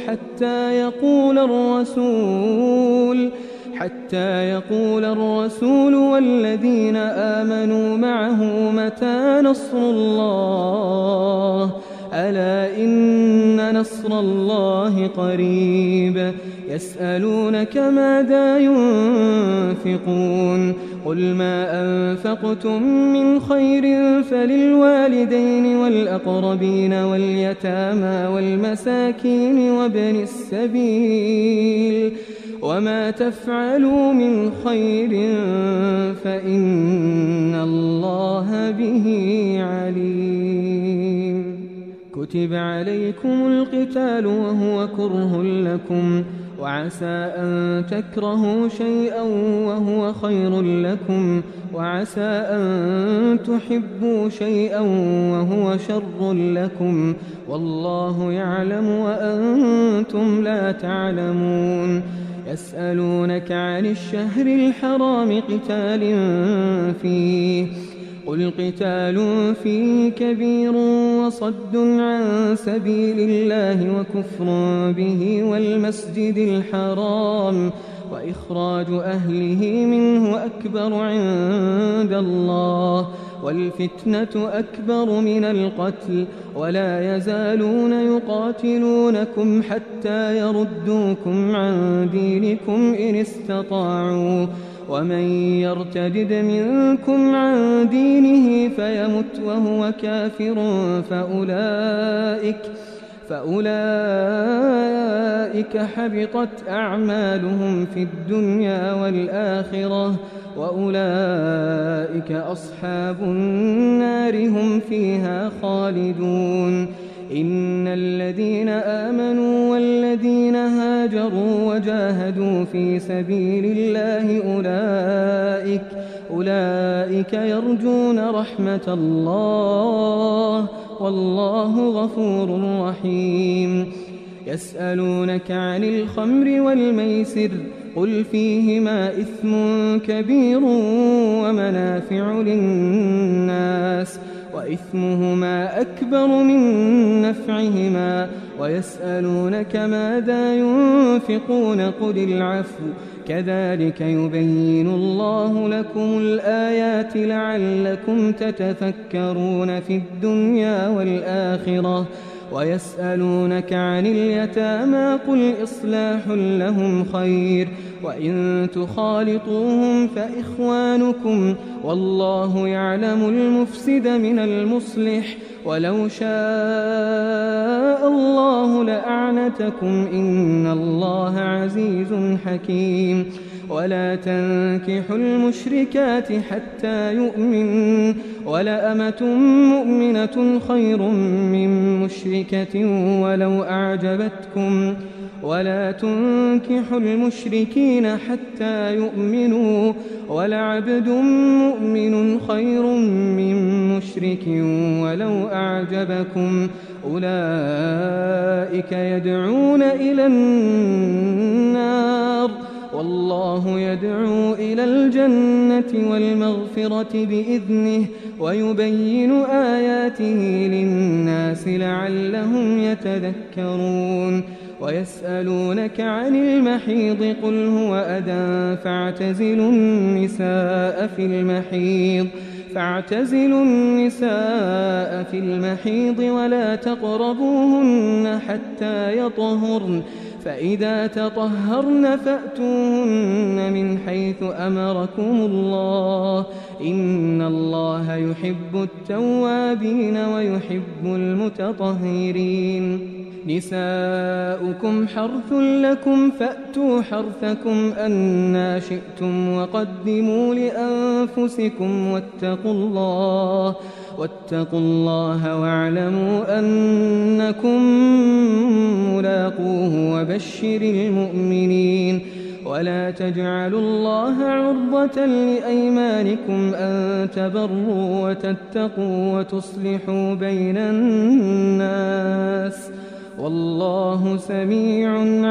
حتى يقول الرسول والذين آمنوا معه متى نصر الله ألا إن نصر الله قريب يسألونك ماذا ينفقون قل ما أنفقتم من خير فللوالدين والأقربين واليتامى والمساكين وابن السبيل وما تفعلوا من خير فإن الله به عليم كتب عليكم القتال وهو كره لكم وعسى أن تكرهوا شيئا وهو خير لكم وعسى أن تحبوا شيئا وهو شر لكم والله يعلم وأنتم لا تعلمون يسألونك عن الشهر الحرام قتال فيه قل قتال فيه كبير وصد عن سبيل الله وكفر به والمسجد الحرام وإخراج أهله منه أكبر عند الله والفتنة أكبر من القتل ولا يزالون يقاتلونكم حتى يردوكم عن دينكم إن استطاعوا ومن يرتدد منكم عن دينه فيمت وهو كافر فأولئك حبطت أعمالهم في الدنيا والآخرة وأولئك أصحاب النار هم فيها خالدون إن الذين آمنوا والذين هاجروا وجاهدوا في سبيل الله أولئك يرجون رحمة الله والله غفور رحيم يسألونك عن الخمر والميسر قل فيهما إثم كبير ومنافع للناس وإثمهما أكبر من نفعهما ويسألونك ماذا ينفقون قل العفو كذلك يبين الله لكم الآيات لعلكم تتفكرون في الدنيا والآخرة ويسألونك عن اليتامى قل إصلاح لهم خير وإن تخالطوهم فإخوانكم والله يعلم المفسد من المصلح ولو شاء الله لأعنتكم إن الله عزيز حكيم ولا تنكحوا المشركات حتى يؤمنوا ولأمة مؤمنة خير من مشركة ولو أعجبتكم ولا تنكحوا المشركين حتى يؤمنوا ولعبد مؤمن خير من مشرك ولو أعجبكم أولئك يدعون إلى النار والله يدعو إلى الجنة والمغفرة بإذنه ويبين آياته للناس لعلهم يتذكرون ويسألونك عن المحيض قل هو أذى فاعتزلوا النساء في المحيض ولا تقربوهن حتى يطهرن فإذا تطهرن فأتوهن من حيث أمركم الله إن الله يحب التوابين ويحب المتطهرين نساؤكم حرث لكم فأتوا حرثكم أنى شئتم وقدموا لأنفسكم واتقوا الله واعلموا أنكم ملاقوه وبشر المؤمنين ولا تجعلوا الله عرضة لأيمانكم أن تبروا وتتقوا وتصلحوا بين الناس والله سميع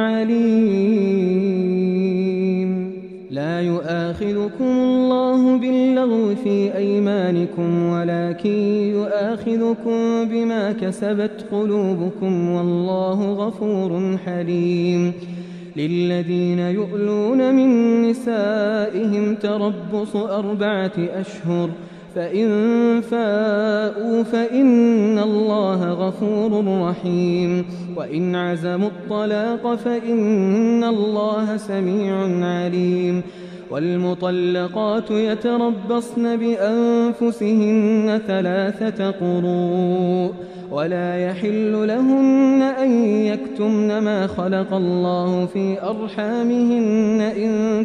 عليم لا يؤاخذكم الله باللغو في أيمانكم ولكن يؤاخذكم بما كسبت قلوبكم والله غفور حليم للذين يؤلون من نسائهم تربص 4 أشهر فإن فاءوا فإن الله غفور رحيم وإن عزموا الطلاق فإن الله سميع عليم والمطلقات يتربصن بأنفسهن 3 قروء ولا يحل لهن أن يكتمن ما خلق الله في أرحامهن إن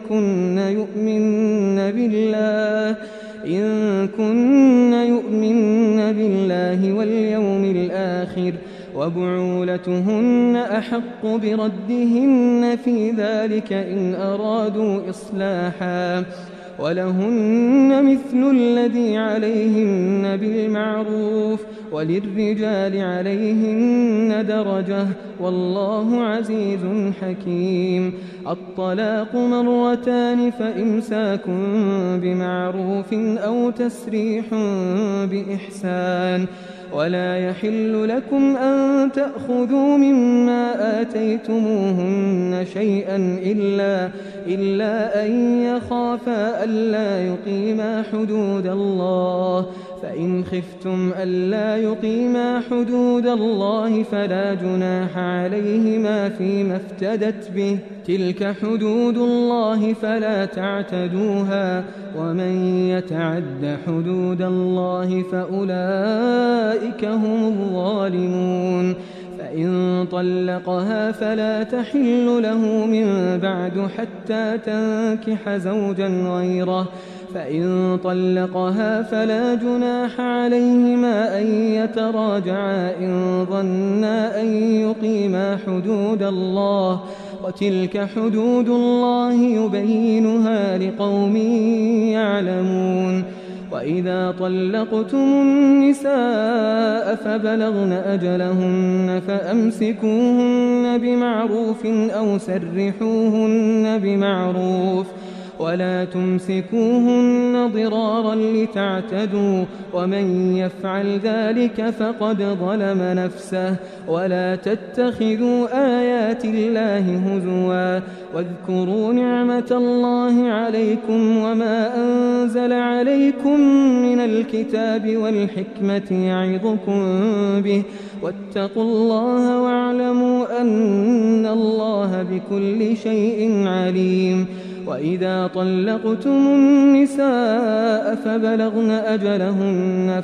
كن يؤمن بالله واليوم الآخر وبعولتهن أحق بردهن في ذلك إن أرادوا إصلاحا ولهن مثل الذي عليهن بالمعروف وللرجال عليهن درجة والله عزيز حكيم الطلاق 2 فإمساك بمعروف أو تسريح بإحسان ولا يحل لكم أن تأخذوا مما آتيتموهن شيئا إلا أن يخافا ألا يقيما حدود الله فإن خفتم ألا يقيما حدود الله فلا جناح عليهما فيما افتدت به تلك حدود الله فلا تعتدوها ومن يتعد حدود الله فأولئك هم الظالمون فإن طلقها فلا تحل له من بعد حتى تنكح زوجا غيره فإن طلقها فلا جناح عليهما أن يتراجعا إن ظنا أن يقيما حدود الله وتلك حدود الله يبينها لقوم يعلمون وإذا طلقتم النساء فبلغن أجلهن فأمسكوهن بمعروف أو سرحوهن بمعروف ولا تمسكوهن ضرارا لتعتدوا ومن يفعل ذلك فقد ظلم نفسه ولا تتخذوا آيات الله هزوا واذكروا نعمة الله عليكم وما أنزل عليكم من الكتاب والحكمة يعظكم به واتقوا الله واعلموا أن الله بكل شيء عليم وإذا طلقتم النساء فبلغن أجلهن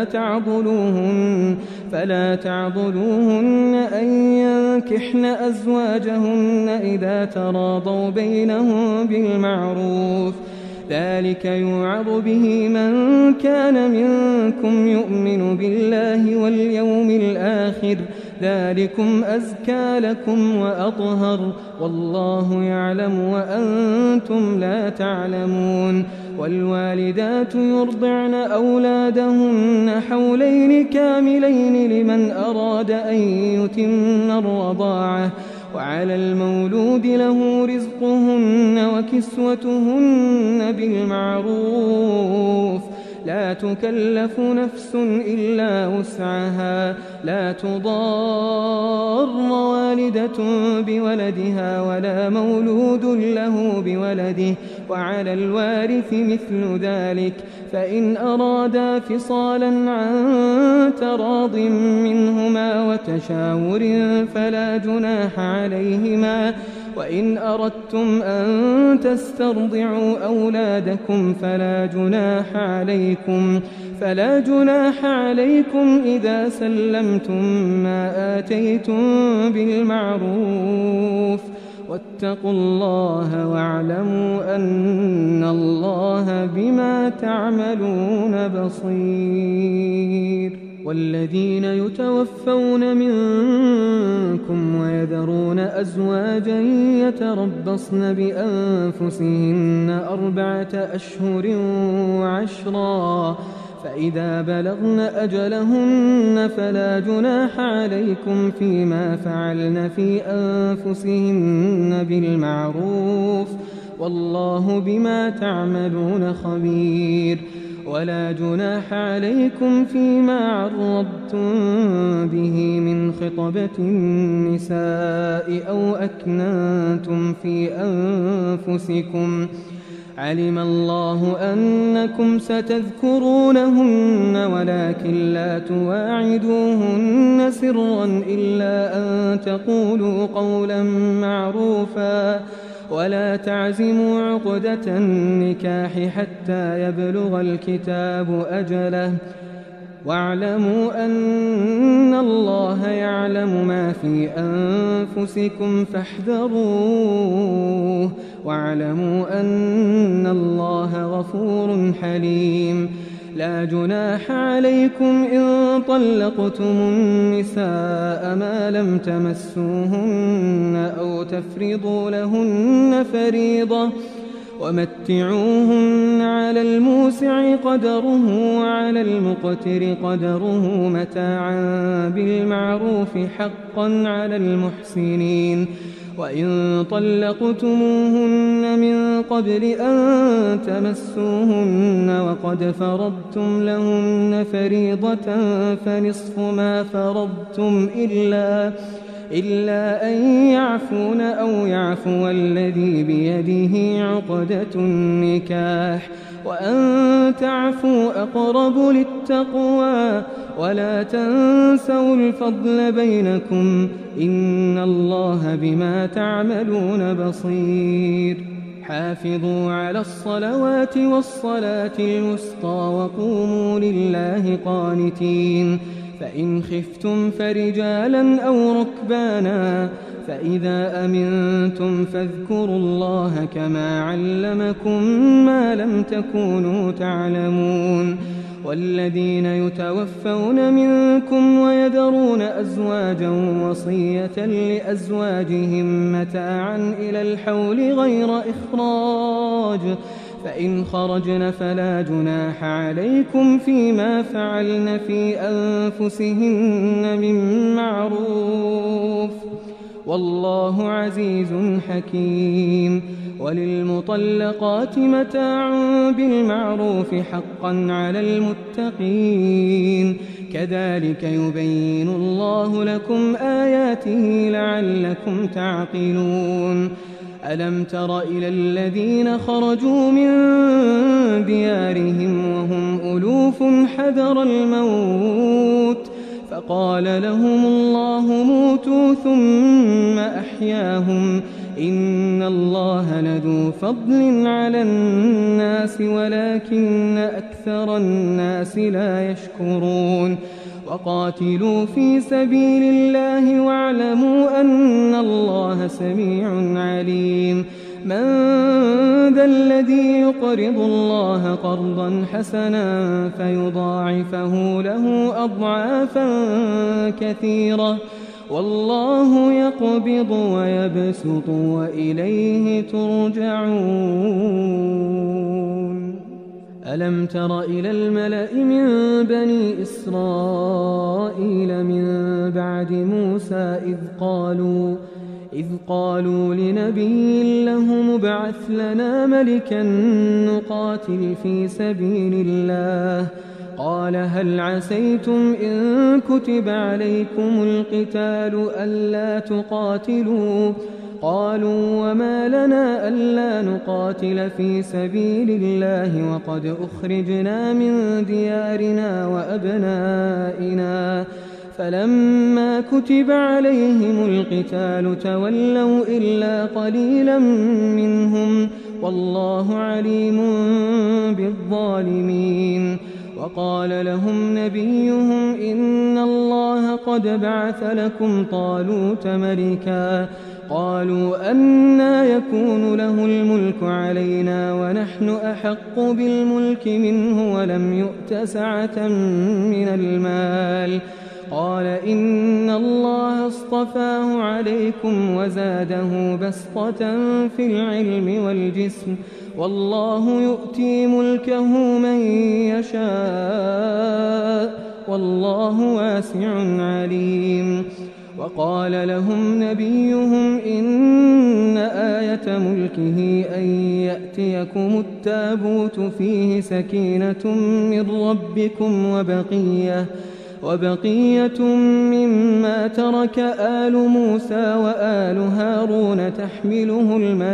فلا تعضلوهن أن ينكحن أزواجهن إذا تراضوا بينهم بالمعروف، ذلك يوعظ به من كان منكم يؤمن بالله واليوم الآخر، ذلكم أزكى لكم وأطهر، والله يعلم وأنتم لا تعلمون. والوالدات يرضعن أولادهن حولين كاملين لمن أراد أن يتم الرضاعة، وعلى المولود له رزقهن وكسوتهن بالمعروف، لا تكلف نفس إلا وسعها، لا تضار والدة بولدها ولا مولود له بولده، وعلى الوارث مثل ذلك، فإن أرادا فصالا عن تراض منهما وتشاور فلا جناح عليهما، وإن أردتم أن تسترضعوا أولادكم فلا جناح عليكم إذا سلمتم ما آتيتم بالمعروف، واتقوا الله واعلموا أن الله بما تعملون بصير. والذين يتوفون منكم ويذرون أزواجا يتربصن بأنفسهن 4 أشهر و10، فإذا بلغن أجلهن فلا جناح عليكم فيما فعلن في أنفسهن بالمعروف، والله بما تعملون خبير. ولا جناح عليكم فيما عرضتم به من خطبة النساء أو أكننتم في أنفسكم، علم الله أنكم ستذكرونهن ولكن لا تواعدوهن سرا إلا أن تقولوا قولا معروفا، ولا تعزموا عقدة النكاح حتى يبلغ الكتاب أجله، واعلموا أن الله يعلم ما في أنفسكم فاحذروه، واعلموا أن الله غفور حليم. لا جناح عليكم إن طلقتم النساء ما لم تمسوهن أو تفرضوا لهن فريضة، ومتعوهن على الموسع قدره وعلى المقتر قدره متاعا بالمعروف حقا على المحسنين. وإن طلقتموهن من قبل أن تمسوهن وقد فرضتم لهن فريضة فنصف ما فرضتم إلا أن يعفون أو يعفو الذي بيده عقدة النكاح، وأن تعفوا أقرب للتقوى، ولا تنسوا الفضل بينكم، إن الله بما تعملون بصير. حافظوا على الصلوات والصلاة الوسطى وقوموا لله قانتين، فإن خفتم فرجالا أو ركبانا، فإذا أمنتم فاذكروا الله كما علمكم ما لم تكونوا تعلمون. والذين يتوفون منكم ويذرون أزواجا وصية لأزواجهم متاعا إلى الحول غير إخراج، فإن خرجن فلا جناح عليكم فيما فعلن في أنفسهن من معروف، والله عزيز حكيم. وللمطلقات متاع بالمعروف حقا على المتقين، كذلك يبين الله لكم آياته لعلكم تعقلون. ألم تر إلى الذين خرجوا من ديارهم وهم ألوف حذر الموت فقال لهم الله موتوا ثم أحياهم، إن الله لذو فضل على الناس ولكن أكثر الناس لا يشكرون وقاتلوا في سبيل الله واعلموا أن الله سميع عليم من ذا الذي يقرض الله قرضا حسنا فيضاعفه له أضعافا كثيرة والله يقبض ويبسط وإليه ترجعون ألم تر إلى الملأ من بني إسرائيل من بعد موسى إذ قالوا لنبي له مبعث لنا ملكا نقاتل في سبيل الله قال هل عسيتم إن كتب عليكم القتال ألا تقاتلوا قالوا وما لنا ألا نقاتل في سبيل الله وقد أخرجنا من ديارنا وأبنائنا فلما كتب عليهم القتال تولوا إلا قليلا منهم والله عليم بالظالمين وقال لهم نبيهم إن الله قد بعث لكم طالوت ملكا قالوا أنى يكون له الملك علينا ونحن أحق بالملك منه ولم يؤت سعة من المال قال إن الله اصطفاه عليكم وزاده بسطة في العلم والجسم والله يؤتي ملكه من يشاء والله واسع عليم وقال لهم نبيهم إن آية ملكه أن يأتيكم التابوت فيه سكينة من ربكم وبقية مما ترك آل موسى وآل هارون تحمله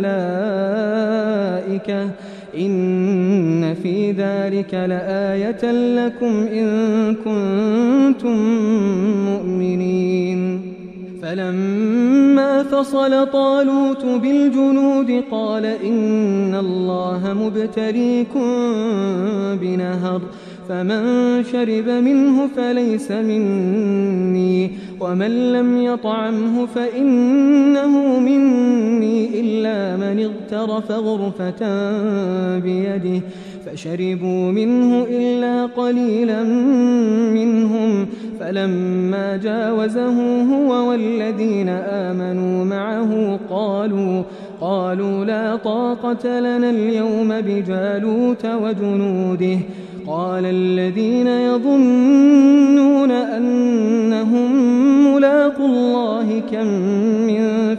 الملائكة إن في ذلك لآية لكم إن كنتم مؤمنين فلما فصل طالوت بالجنود قال إن الله مبتليكم بنهر فمن شرب منه فليس مني ومن لم يطعمه فإنه مني إلا من اغترف غرفة بيده فشربوا منه إلا قليلا منهم فلما جاوزه هو والذين آمنوا معه قالوا لا طاقة لنا اليوم بجالوت وجنوده قال الذين يظنون أنهم ملاقو الله كم من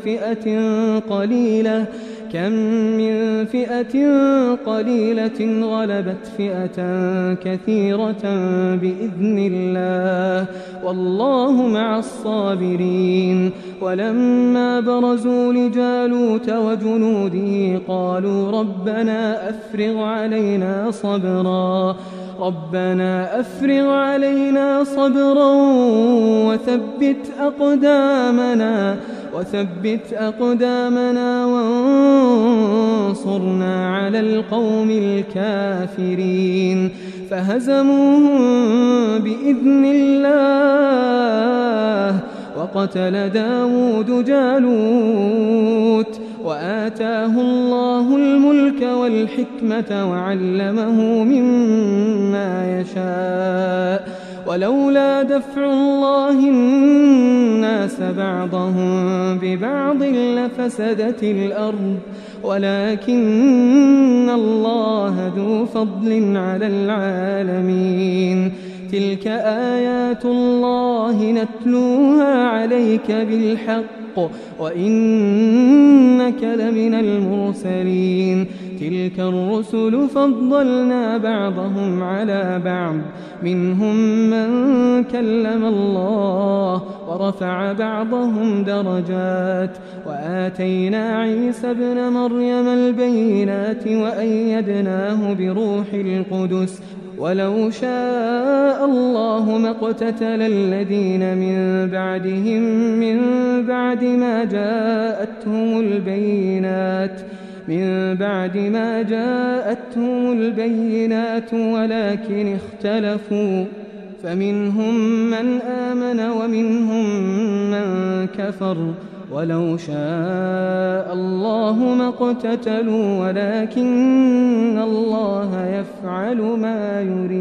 فئة قليلة غلبت فئة كثيرة بإذن الله والله مع الصابرين ولما برزوا لجالوت وجنوده قالوا ربنا أفرغ علينا صبرا وثبت أقدامنا وانصرنا على القوم الكافرين فهزموهم بإذن الله وقتل داود جالوت وآتاه الله الملك والحكمة وعلمه مما يشاء ولولا دفع الله الناس بعضهم ببعض لفسدت الأرض ولكن الله ذو فضل على العالمين تلك آيات الله نتلوها عليك بالحق وإنك لمن المرسلين تلك الرسل فضلنا بعضهم على بعض منهم من كلم الله ورفع بعضهم درجات وآتينا عيسى ابن مريم البينات وأيدناه بروح القدس ولو شاء الله ما اقتتل الذين من بعدهم من بعد ما جاءتهم البينات ولكن اختلفوا فمنهم من آمن ومنهم من كفر ولو شاء الله ما اقتتلوا ولكن الله يفعل ما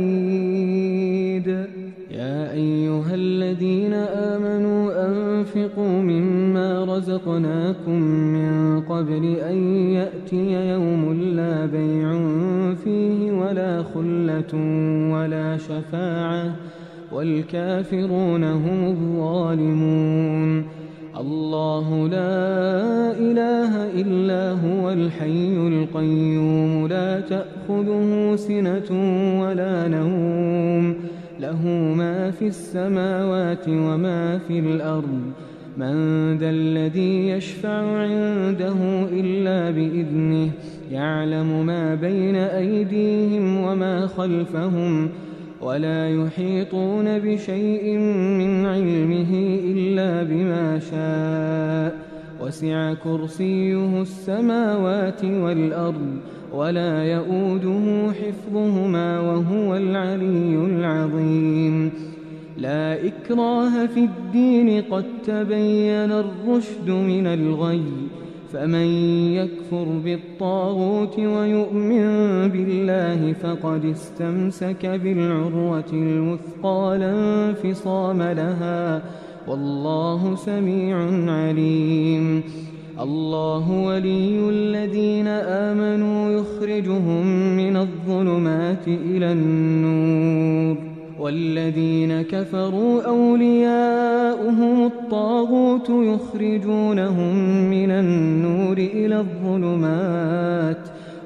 يريد. يا أيها الذين آمنوا أنفقوا مما رزقناكم من قبل أن يأتي يوم لا بيع فيه ولا خلة ولا شفاعة والكافرون هم الظالمون. الله لا إله إلا هو الحي القيوم لا تأخذه سنة ولا نوم له ما في السماوات وما في الأرض من ذا الذي يشفع عنده إلا بإذنه يعلم ما بين أيديهم وما خلفهم ولا يحيطون بشيء من علمه إلا بما شاء وسع كرسيه السماوات والأرض ولا يؤوده حفظهما وهو العلي العظيم. لا إكراه في الدين قد تبين الرشد من الغي فمن يكفر بالطاغوت ويؤمن بالله فقد استمسك بالعروة الوثقى لا انفصام لها والله سميع عليم. الله ولي الذين آمنوا يخرجهم من الظلمات إلى النور والذين كفروا أولياؤهم الطاغوت يخرجونهم من النور إلى الظلمات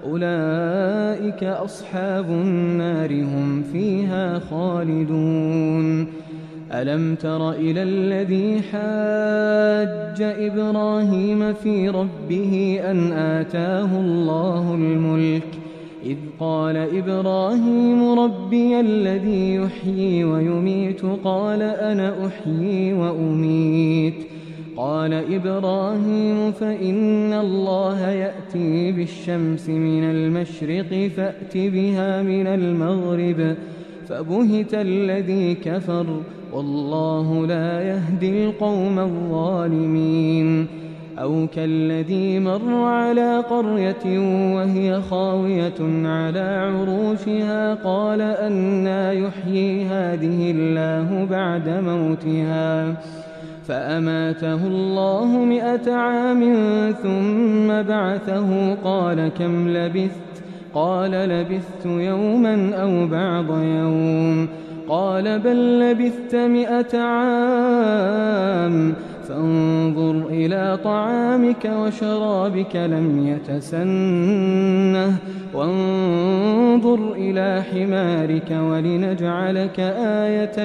أولئك أصحاب النار هم فيها خالدون. ألم تر إلى الذي حاج إبراهيم في ربه أن آتاه الله الملك إذ قال إبراهيم ربي الذي يحيي ويميت قال أنا أحيي وأميت قال إبراهيم فإن الله يأتي بالشمس من المشرق فأت بها من المغرب فبهت الذي كفر والله لا يهدي القوم الظالمين. أو كالذي مر على قرية وهي خاوية على عروشها قال أنى يحيي هذه الله بعد موتها فأماته الله 100 عام ثم بعثه قال كم لبثت قال لبثت يوما أو بعض يوم قال بل لبثت 100 عام فانظر إلى طعامك وشرابك لم يتسنه وانظر إلى حمارك ولنجعلك آية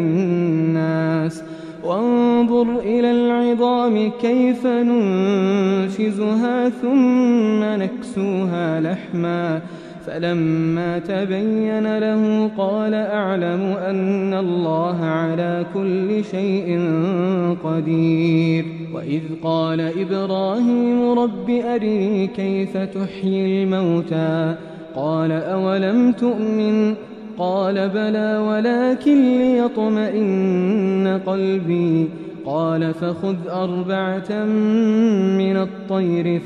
للناس وانظر إلى العظام كيف ننشزها ثم نكسوها لحما فلما تبين له قال أعلم أن الله على كل شيء قدير. وإذ قال إبراهيم رب أرني كيف تحيي الموتى قال أولم تؤمن قال بلى ولكن ليطمئن قلبي قال فخذ 4 من الطير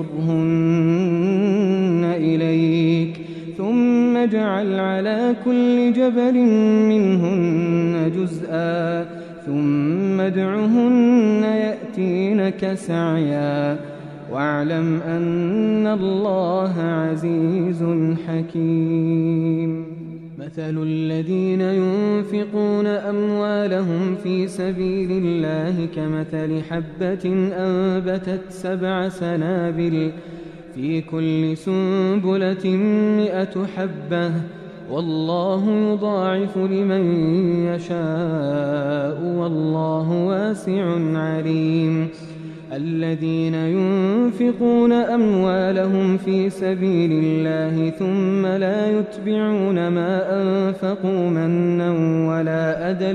فصرهن إليك ثم اجعل على كل جبل منهن جزءا ثم ادعهن يأتينك سعيا واعلم أن الله عزيز حكيم. مثل الذين ينفقون أموالهم في سبيل الله كمثل حبة أنبتت 7 سنابل في كل سنبلة 100 حبة والله يضاعف لمن يشاء والله واسع عليم. الذين ينفقون أموالهم في سبيل الله ثم لا يتبعون ما أنفقوا منا ولا أذى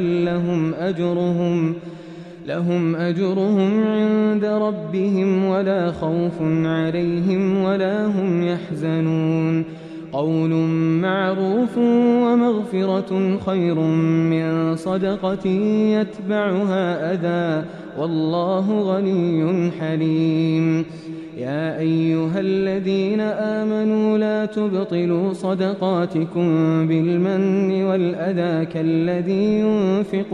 لهم أجرهم عند ربهم ولا خوف عليهم ولا هم يحزنون قول معروف ومغفرة خير من صدقة يتبعها أذى والله غني حليم يا أيها الذين آمنوا لا تبطلوا صدقاتكم بالمن والأذى كالذي ينفق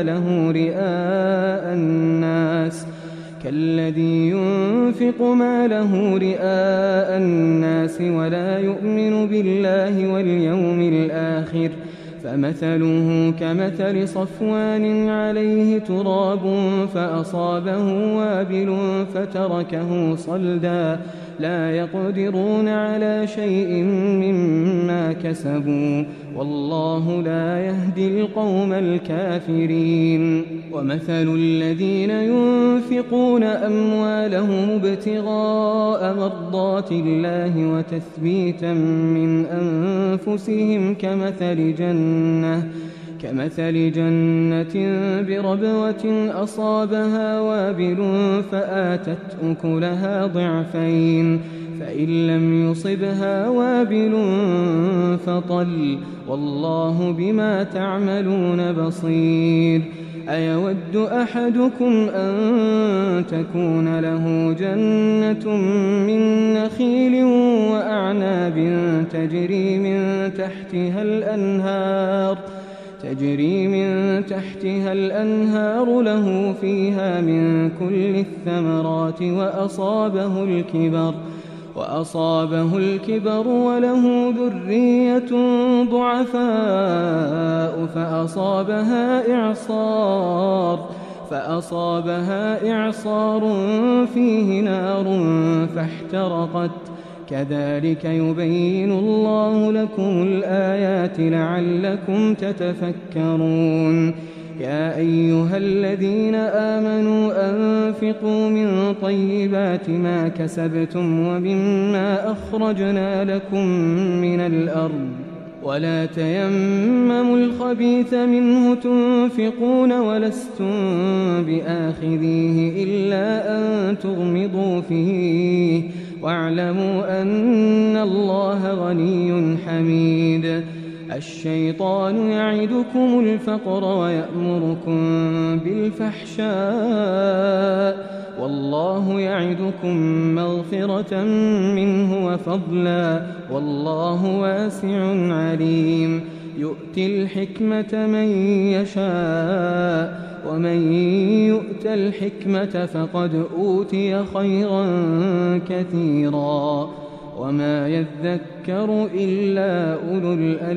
ماله رئاء الناس ولا يؤمن بالله واليوم الآخر فمثله كمثل صفوان عليه تراب فأصابه وابل فتركه صلدا لا يقدرون على شيء مما كسبوا والله لا يهدي القوم الكافرين ومثل الذين ينفقون أموالهم ابتغاء مرضات الله وتثبيتا من أنفسهم كمثل جنة بربوة أصابها وابل فآتت أكلها ضعفين فإن لم يصبها وابل فطل والله بما تعملون بصير أيود أحدكم أن تكون له جنة من نخيل وأعناب تجري من تحتها الأنهار له فيها من كل الثمرات وأصابه الكبر وله ذرية ضعفاء فأصابها إعصار فيه نار فاحترقت كذلك يبين الله لكم الآيات لعلكم تتفكرون يا أيها الذين آمنوا أنفقوا من طيبات ما كسبتم ومما أخرجنا لكم من الأرض ولا تيمموا الخبيث منه تنفقون ولستم بآخذيه إلا أن تغمضوا فيه واعلموا أن الله غني حميد الشيطان يعدكم الفقر ويأمركم بالفحشاء والله يعدكم مغفرة منه وفضلا والله واسع عليم يؤتي الحكمة من يشاء ومن يؤت الحكمة فقد أوتي خيرا كثيرا وما يذكر إلا أولو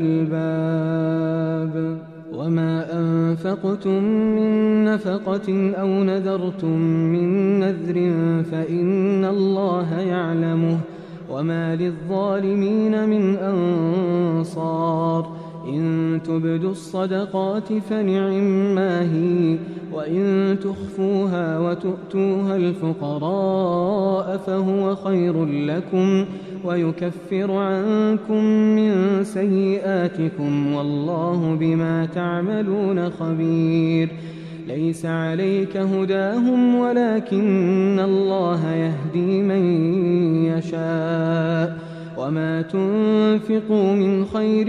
الألباب وما أنفقتم من نفقة أو نذرتم من نذر فإن الله يعلمه وما للظالمين من أنصار إن تبدوا الصدقات فنعما هي وإن تخفوها وتؤتوها الفقراء فهو خير لكم ويكفر عنكم من سيئاتكم والله بما تعملون خبير ليس عليك هداهم ولكن الله يهدي من يشاء وما تنفقوا من خير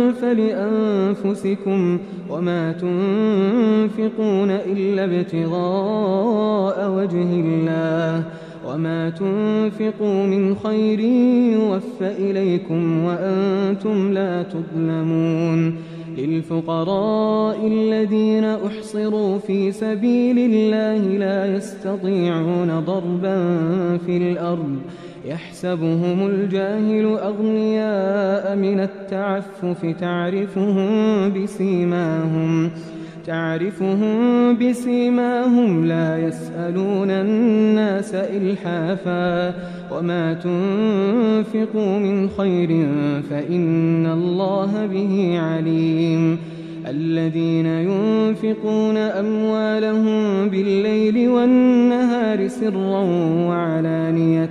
فلأنفسكم وما تنفقون إلا ابتغاء وجه الله وما تنفقوا من خير يوفى إليكم وأنتم لا تظلمون للفقراء الذين أحصروا في سبيل الله لا يستطيعون ضربا في الأرض يحسبهم الجاهل أغنياء من التعفف تعرفهم بسيماهم لا يسألون الناس إلحافا وما تنفقوا من خير فإن الله به عليم الذين ينفقون أموالهم بالليل والنهار سرا وعلانية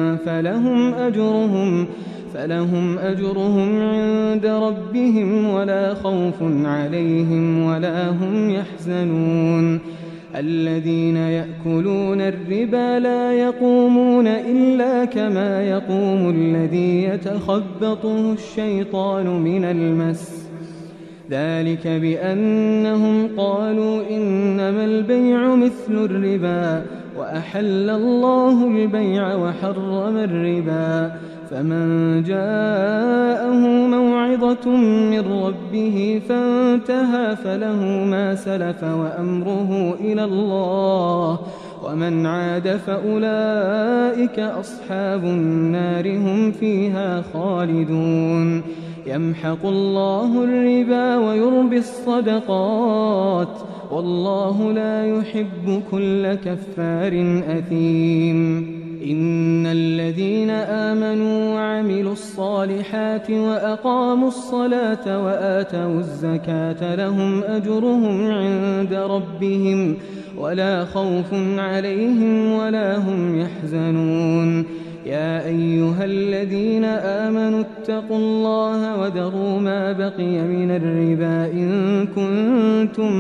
فلهم أجرهم عند ربهم ولا خوف عليهم ولا هم يحزنون الذين يأكلون الربا لا يقومون إلا كما يقوم الذي يتخبطه الشيطان من المس ذلك بأنهم قالوا إنما البيع مثل الربا وأحل الله البيع وحرم الربا فمن جاءه موعظة من ربه فانتهى فله ما سلف وأمره إلى الله ومن عاد فأولئك أصحاب النار هم فيها خالدون يمحق الله الربا ويربي الصدقات والله لا يحب كل كفار أثيم إن الذين آمنوا وعملوا الصالحات وأقاموا الصلاة وآتوا الزكاة لهم أجرهم عند ربهم ولا خوف عليهم ولا هم يحزنون يا أيها الذين آمنوا اتقوا الله وذروا ما بقي من الربا إن كنتم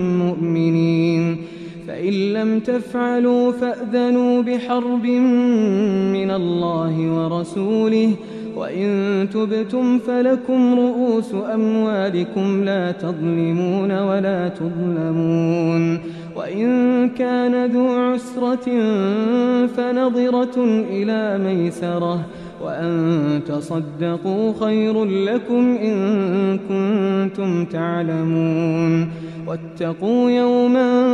مؤمنين فإن لم تفعلوا فأذنوا بحرب من الله ورسوله وإن تبتم فلكم رؤوس أموالكم لا تظلمون ولا تظلمون وإن كان ذو عسرة فنظرة إلى ميسرة وأن تصدقوا خير لكم إن كنتم تعلمون واتقوا يوما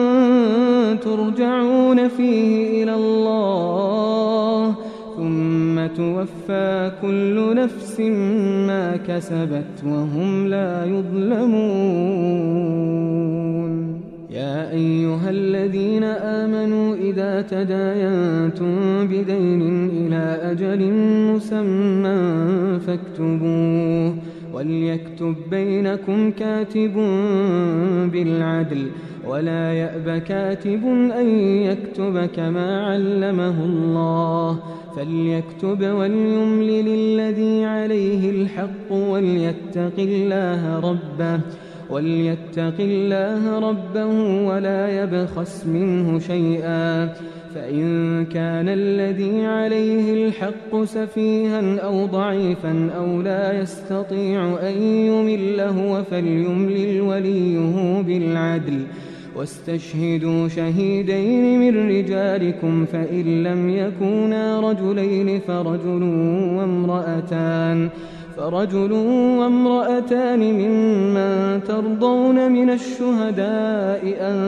ترجعون فيه إلى الله ثم توفى كل نفس ما كسبت وهم لا يظلمون يا أيها الذين آمنوا إذا تداينتم بدين إلى أجل مسمى فاكتبوه وليكتب بينكم كاتب بالعدل ولا يأب كاتب أن يكتب كما علمه الله فليكتب وليملل الذي عليه الحق وليتق الله ربه ولا يبخس منه شيئا فإن كان الذي عليه الحق سفيها أو ضعيفا أو لا يستطيع أن يمل هو فليملل وليه بالعدل واستشهدوا شهيدين من رجالكم فإن لم يكونا رجلين فرجل وامرأتان ممن ترضون من الشهداء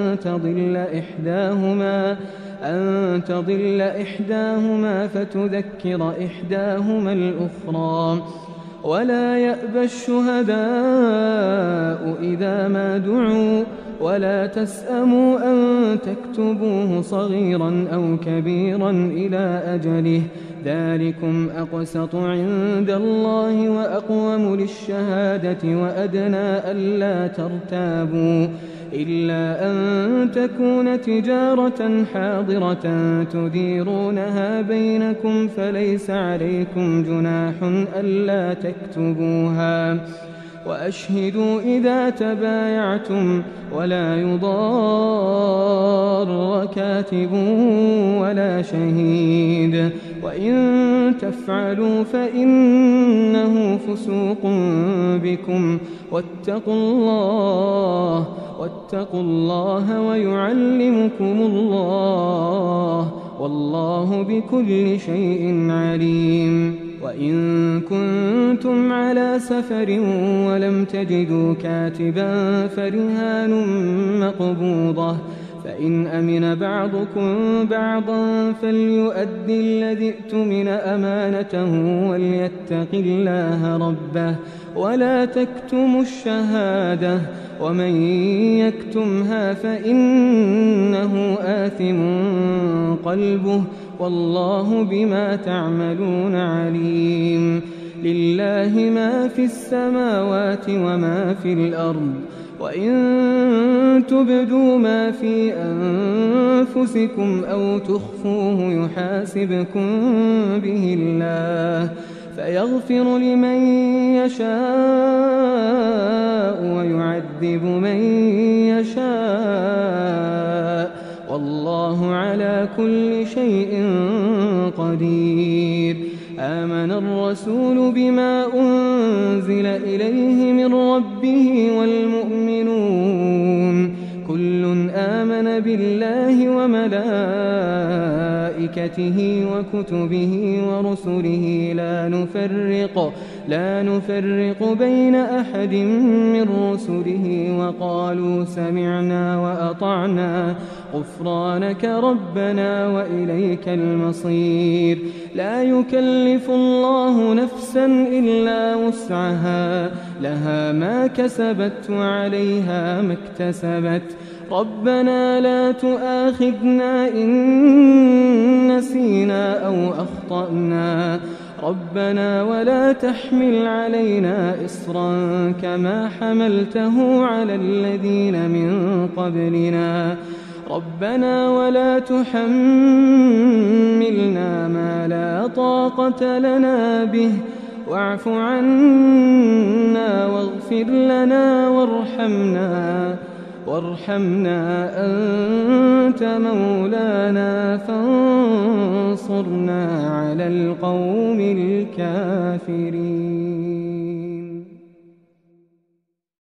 أن تضل إحداهما فتذكر إحداهما الأخرى ولا يأبى الشهداء إذا ما دعوا ولا تسأموا أن تكتبوه صغيرا أو كبيرا إلى أجله ذلكم أقسط عند الله وأقوم للشهادة وأدنى ألا ترتابوا إلا أن تكون تجارة حاضرة تديرونها بينكم فليس عليكم جناح ألا تكتبوها وأشهدوا إذا تبايعتم ولا يضار كاتب ولا شهيد وإن تفعلوا فإنه فسوق بكم واتقوا الله ويعلمكم الله والله بكل شيء عليم وإن كنتم على سفر ولم تجدوا كاتبا فرهان مقبوضة فإن أمن بعضكم بعضا فليؤدي الذي ائتمن أمانته وليتق الله ربه ولا تكتموا الشهادة ومن يكتمها فإنه آثم قلبه والله بما تعملون عليم لله ما في السماوات وما في الأرض وإن تبدوا ما في أنفسكم أو تخفوه يحاسبكم به الله فيغفر لمن يشاء ويعذب من يشاء والله على كل شيء قدير. آمن الرسول بما أنزل إليه من ربه والمؤمنون كل آمن بالله وملائكته وكتبه ورسله لا نفرق بين أحد من رسله وقالوا سمعنا وأطعنا غفرانك ربنا وإليك المصير. لا يكلف الله نفسا إلا وسعها لها ما كسبت وعليها ما اكتسبت ربنا لا تؤاخذنا إن نسينا أو أخطأنا ربنا ولا تحمل علينا إصرا كما حملته على الذين من قبلنا ربنا ولا تحملنا ما لا طاقة لنا به واعف عنا واغفر لنا وارحمنا أنت مولانا فانصرنا على القوم الكافرين.